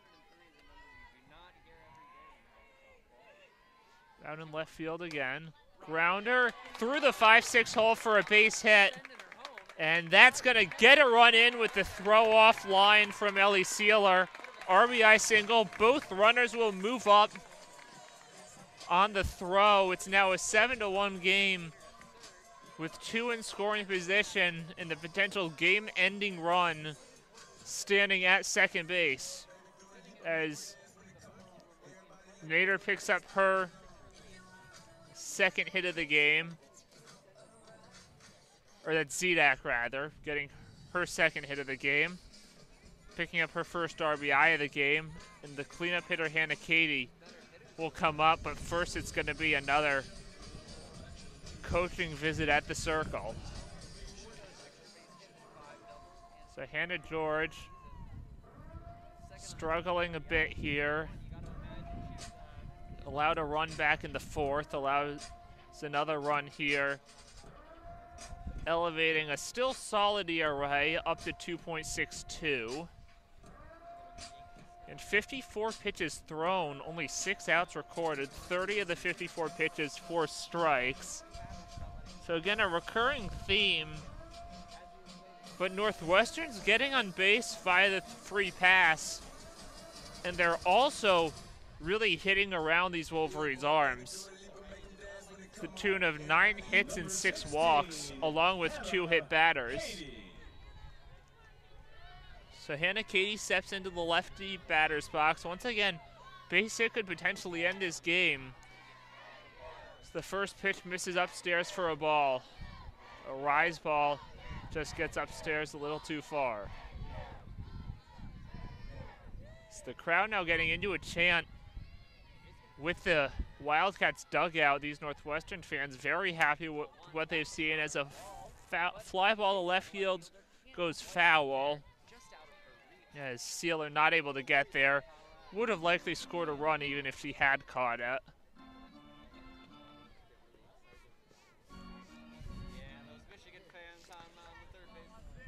Out in left field again. Grounder through the five six hole for a base hit. And that's going to get a run in with the throw-off line from Ellie Sealer. R B I single. Both runners will move up on the throw. It's now a seven to one game with two in scoring position and the potential game-ending run standing at second base as Nader picks up her second hit of the game. Or that's Zedek, rather, getting her second hit of the game. Picking up her first R B I of the game. And the cleanup hitter, Hannah Katie, will come up. But first it's going to be another coaching visit at the circle. So Hannah George struggling a bit here. Allowed a run back in the fourth. Allows another run here. Elevating a still solid E R A up to two point six two. And fifty-four pitches thrown, only six outs recorded, thirty of the fifty-four pitches, four strikes. So again, a recurring theme, but Northwestern's getting on base via the free pass, and they're also really hitting around these Wolverines' arms. The tune of nine hits and six walks, along with two hit batters. So Hannah Katie steps into the lefty batter's box. Once again, base hit could potentially end this game. So the first pitch misses upstairs for a ball. A rise ball just gets upstairs a little too far. So the crowd now getting into a chant with the Wildcats dugout. These Northwestern fans very happy with what they've seen as a fly ball to left field goes foul. As Sealer not able to get there. Would have likely scored a run even if she had caught it.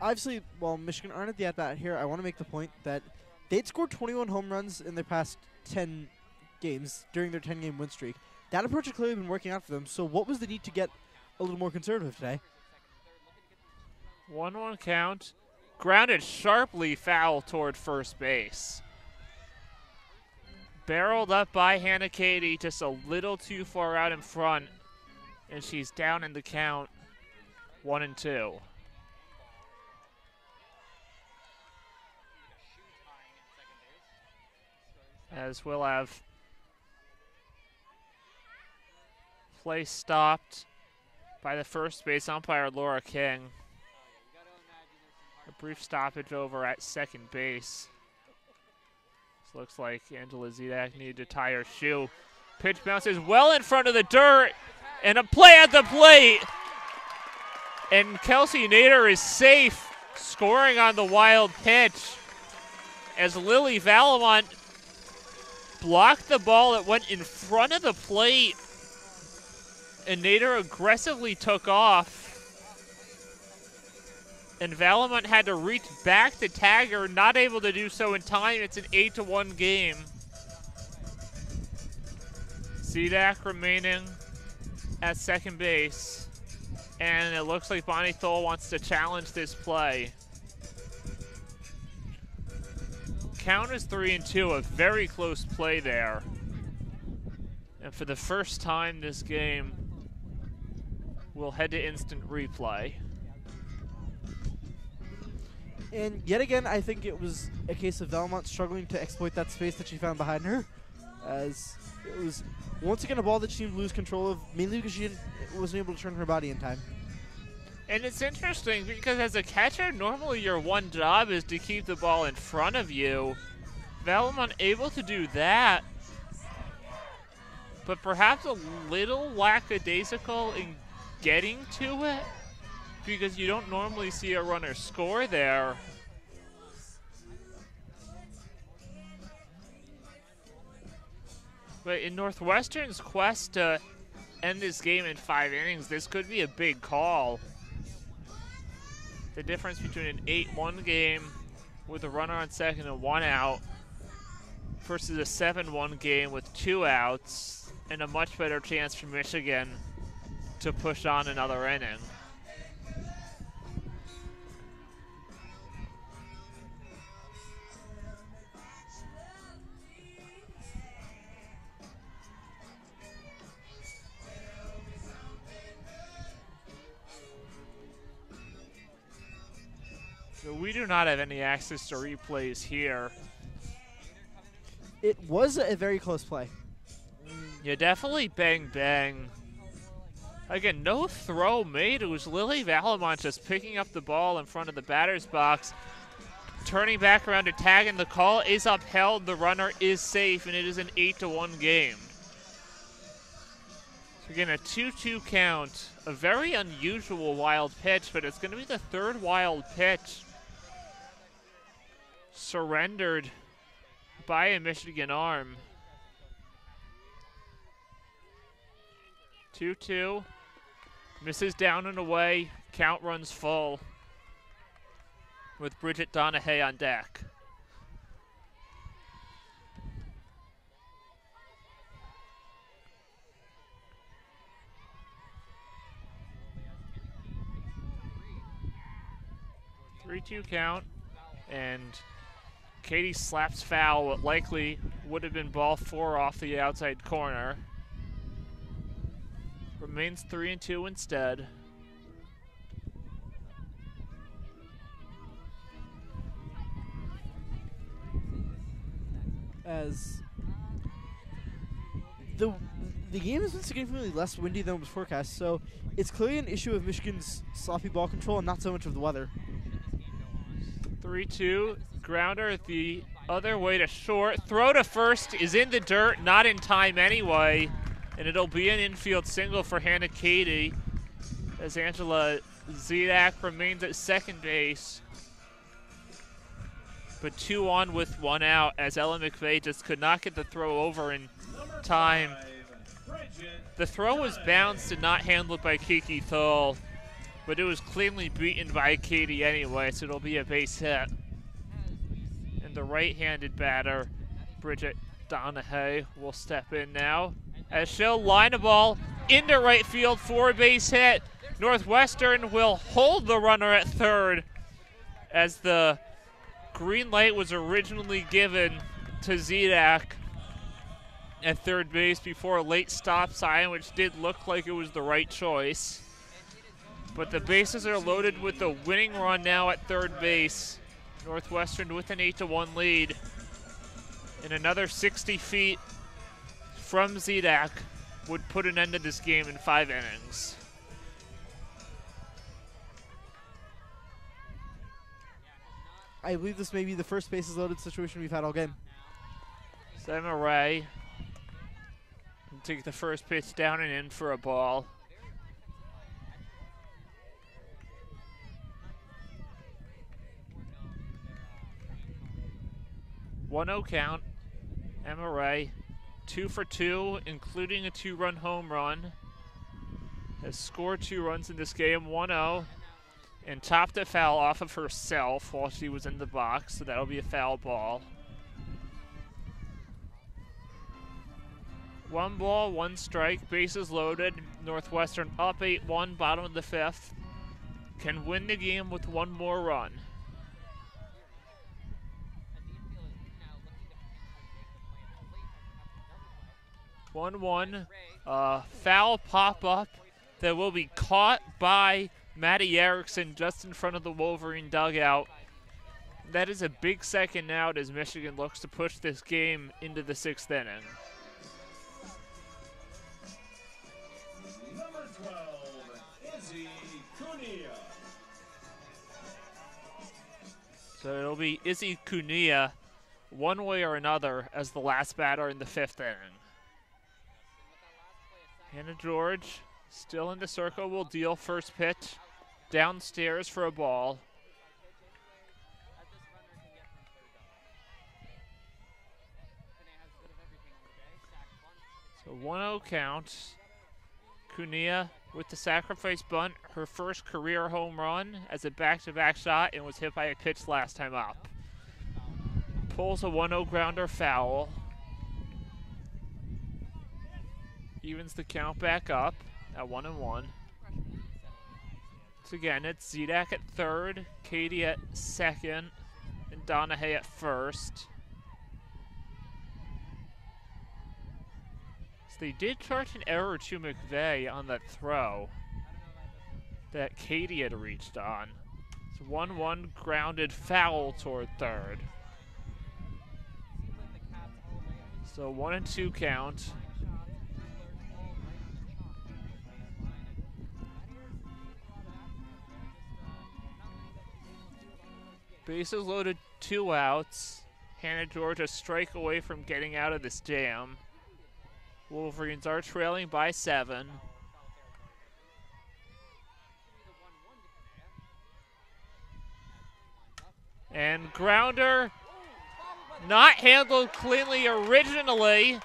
obviously, while Michigan aren't at the at-bat here, I want to make the point that they'd scored twenty-one home runs in their past ten games during their ten-game win streak. That approach had clearly been working out for them, so what was the need to get a little more conservative today? one one count. Grounded sharply foul toward first base. Barreled up by Hannah Katie, just a little too far out in front, and she's down in the count, one and two. As we'll have play stopped by the first base umpire, Laura King. A brief stoppage over at second base. This looks like Angela Zidak needed to tie her shoe. Pitch bounces well in front of the dirt, and a play at the plate. And Kelsey Nader is safe, scoring on the wild pitch as Lily Valamont blocked the ball that went in front of the plate, and Nader aggressively took off. And Valamont had to reach back to tag her, not able to do so in time. It's an eight to one game. Zidak remaining at second base. And it looks like Bonnie Thole wants to challenge this play. Count is three and two, a very close play there. And for the first time this game, we'll head to instant replay. And yet again, I think it was a case of Valamont struggling to exploit that space that she found behind her, as it was once again a ball that she seemed to lose control of, mainly because she didn't, wasn't able to turn her body in time. And it's interesting because as a catcher, normally your one job is to keep the ball in front of you. Valamont able to do that, but perhaps a little lackadaisical in getting to it, because you don't normally see a runner score there. But in Northwestern's quest to end this game in five innings, this could be a big call. The difference between an eight one game with a runner on second and one out versus a seven one game with two outs and a much better chance for Michigan to push on another inning. So we do not have any access to replays here. It was a very close play. Yeah, definitely bang bang. Again, no throw made. It was Lily Valamont just picking up the ball in front of the batter's box, turning back around to tag, and the call is upheld. The runner is safe, and it is an eight to one game. So again, a two two count. A very unusual wild pitch, but it's going to be the third wild pitch surrendered by a Michigan arm. two two. Misses down and away. Count runs full with Bridget Donahue on deck. three two count, and Katie slaps foul what likely would have been ball four off the outside corner. Remains three and two instead. As the the game has been significantly less windy than was forecast, so it's clearly an issue of Michigan's sloppy ball control and not so much of the weather. three two, grounder the other way to short. Throw to first is in the dirt, not in time anyway, and it'll be an infield single for Hannah Katie as Angela Zidak remains at second base. But two on with one out as Ella McVeigh just could not get the throw over in time. The throw was bounced and not handled by Kiki Thole, but it was cleanly beaten by Katie anyway, so it'll be a base hit. And the right-handed batter, Bridget Donahue, will step in now, as she'll line a ball into right field for a base hit. Northwestern will hold the runner at third, as the green light was originally given to Zachary at third base before a late stop sign, which did look like it was the right choice. But the bases are loaded with the winning run now at third base. Northwestern with an eight to one lead. And another sixty feet from Zachary would put an end to this game in five innings. I believe this may be the first bases loaded situation we've had all game. Emma Ray will take the first pitch down and in for a ball. one oh count. Emma Ray, two for two, including a two-run home run. Has scored two runs in this game, one oh. And topped a foul off of herself while she was in the box, so that'll be a foul ball. One ball, one strike, bases loaded. Northwestern up eight one, bottom of the fifth. Can win the game with one more run. one one, uh, foul pop-up that will be caught by Maddie Erickson just in front of the Wolverine dugout. That is a big second out as Michigan looks to push this game into the sixth inning. Number twelve, Izzy Cunha. So it'll be Izzy Cunha one way or another as the last batter in the fifth inning. Hannah George still in the circle, will deal first pitch downstairs for a ball. So one oh count. Cunha with the sacrifice bunt, her first career home run as a back-to-back shot, and was hit by a pitch last time up. Pulls a one oh grounder foul. Evens the count back up at one and one. So again, it's Zachary at third, Katie at second, and Donahue at first. So they did charge an error to McVeigh on that throw that Katie had reached on. So one one grounded foul toward third. So one and two count. Bases loaded, two outs. Hannah George a strike away from getting out of this jam. Wolverines are trailing by seven. And grounder not handled cleanly originally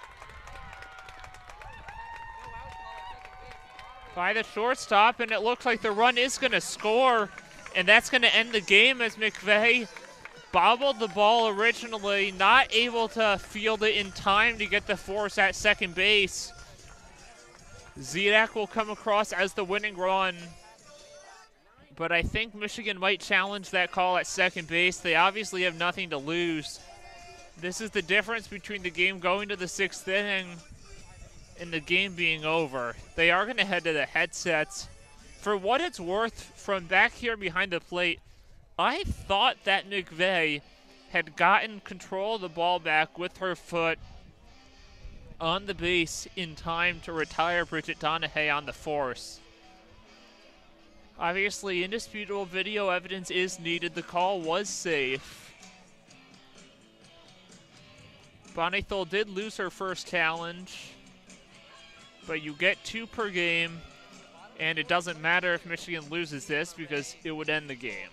by the shortstop, and it looks like the run is going to score. And that's going to end the game as McVeigh bobbled the ball originally, not able to field it in time to get the force at second base. Zachary will come across as the winning run. But I think Michigan might challenge that call at second base. They obviously have nothing to lose. This is the difference between the game going to the sixth inning and the game being over. They are going to head to the headsets. For what it's worth, from back here behind the plate, I thought that McVeigh had gotten control of the ball back with her foot on the base in time to retire Bridget Donahue on the force. Obviously, indisputable video evidence is needed. The call was safe. Bonnie Thole did lose her first challenge, but you get two per game. And it doesn't matter if Michigan loses this because it would end the game.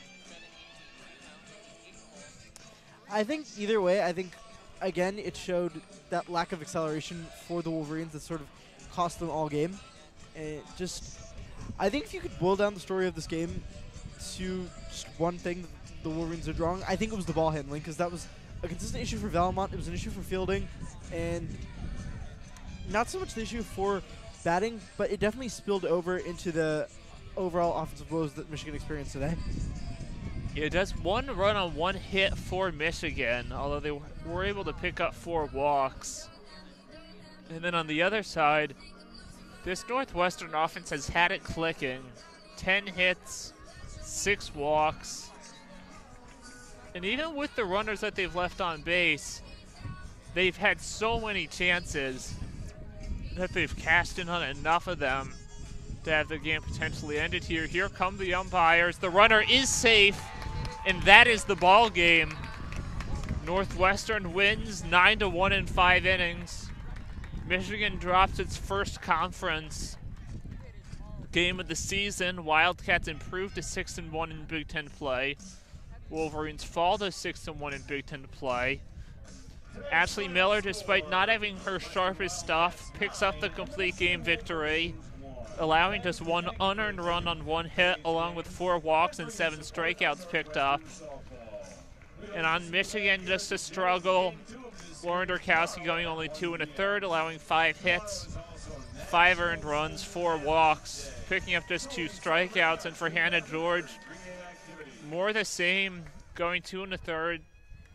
I think either way, I think, again, it showed that lack of acceleration for the Wolverines that sort of cost them all game. And it just, I think if you could boil down the story of this game to just one thing the Wolverines did wrong, I think it was the ball handling, because that was a consistent issue for Valmont. It was an issue for fielding, and not so much the issue for batting, but it definitely spilled over into the overall offensive woes that Michigan experienced today. Yeah, just one run on one hit for Michigan, although they were able to pick up four walks. And then on the other side, this Northwestern offense has had it clicking. ten hits, six walks. And even with the runners that they've left on base, they've had so many chances that they've cashed in on enough of them to have the game potentially ended here. Here come the umpires. The runner is safe, and that is the ball game. Northwestern wins nine to one in five innings. Michigan drops its first conference game of the season. Wildcats improved to six and one in Big Ten play. Wolverines fall to six and one in Big Ten play. Ashley Miller, despite not having her sharpest stuff, picks up the complete game victory, allowing just one unearned run on one hit, along with four walks and seven strikeouts picked up. And on Michigan, just a struggle. Lauren Durkowski going only two and a third, allowing five hits, five earned runs, four walks, picking up just two strikeouts. And for Hannah George, more the same, going two and a third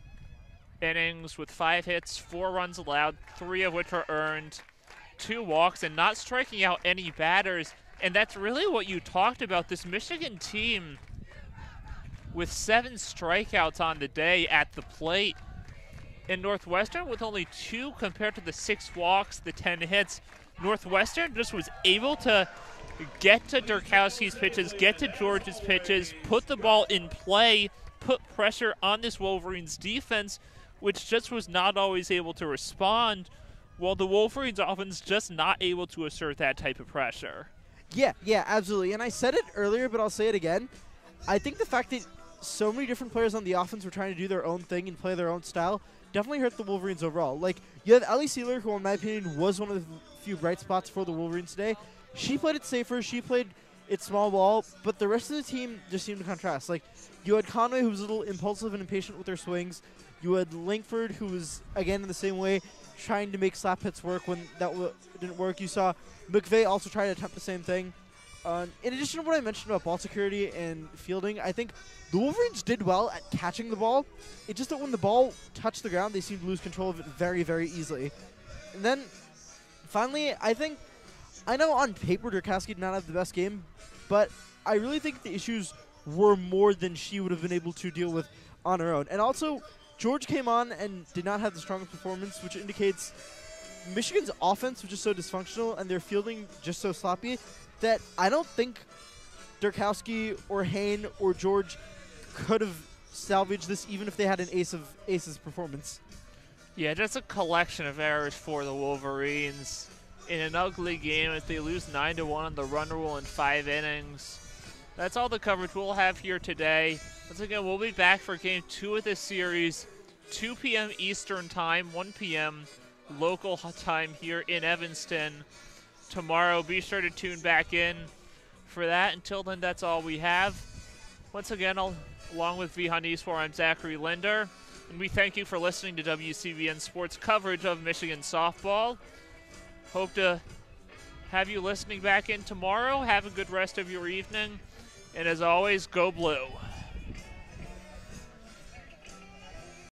innings with five hits, four runs allowed, three of which were earned, two walks, and not striking out any batters. And that's really what you talked about. This Michigan team with seven strikeouts on the day at the plate. And Northwestern with only two compared to the six walks, the ten hits. Northwestern just was able to get to Durkowski's pitches, get to George's pitches, put the ball in play, put pressure on this Wolverines defense, which just was not always able to respond, while the Wolverines offense just not able to assert that type of pressure. Yeah, yeah, absolutely. And I said it earlier, but I'll say it again. I think the fact that so many different players on the offense were trying to do their own thing and play their own style definitely hurt the Wolverines overall. Like, you have Ellie Sealer, who in my opinion was one of the few bright spots for the Wolverines today. She played it safer, she played it small ball, but the rest of the team just seemed to contrast. Like, you had Conway, who was a little impulsive and impatient with her swings. You had Langford, who was, again, in the same way, trying to make slap hits work when that w didn't work. You saw McVeigh also try to attempt the same thing. Uh, in addition to what I mentioned about ball security and fielding, I think the Wolverines did well at catching the ball. It's just that when the ball touched the ground, they seemed to lose control of it very, very easily. And then, finally, I think, I know on paper Durkowski did not have the best game, but I really think the issues were more than she would have been able to deal with on her own. And also, George came on and did not have the strongest performance, which indicates Michigan's offense was just so dysfunctional and their fielding just so sloppy that I don't think Durkowski or Hain or George could have salvaged this even if they had an ace of aces performance. Yeah, just a collection of errors for the Wolverines in an ugly game as they lose nine to one on the run rule in five innings. That's all the coverage we'll have here today. Once again, we'll be back for game two of this series, two p m Eastern time, one p m local time here in Evanston tomorrow. Be sure to tune back in for that. Until then, that's all we have. Once again, I'll, along with Vihaan Easwar, I'm Zachary Linder, and we thank you for listening to W C B N Sports coverage of Michigan softball. Hope to have you listening back in tomorrow. Have a good rest of your evening, and as always, go blue.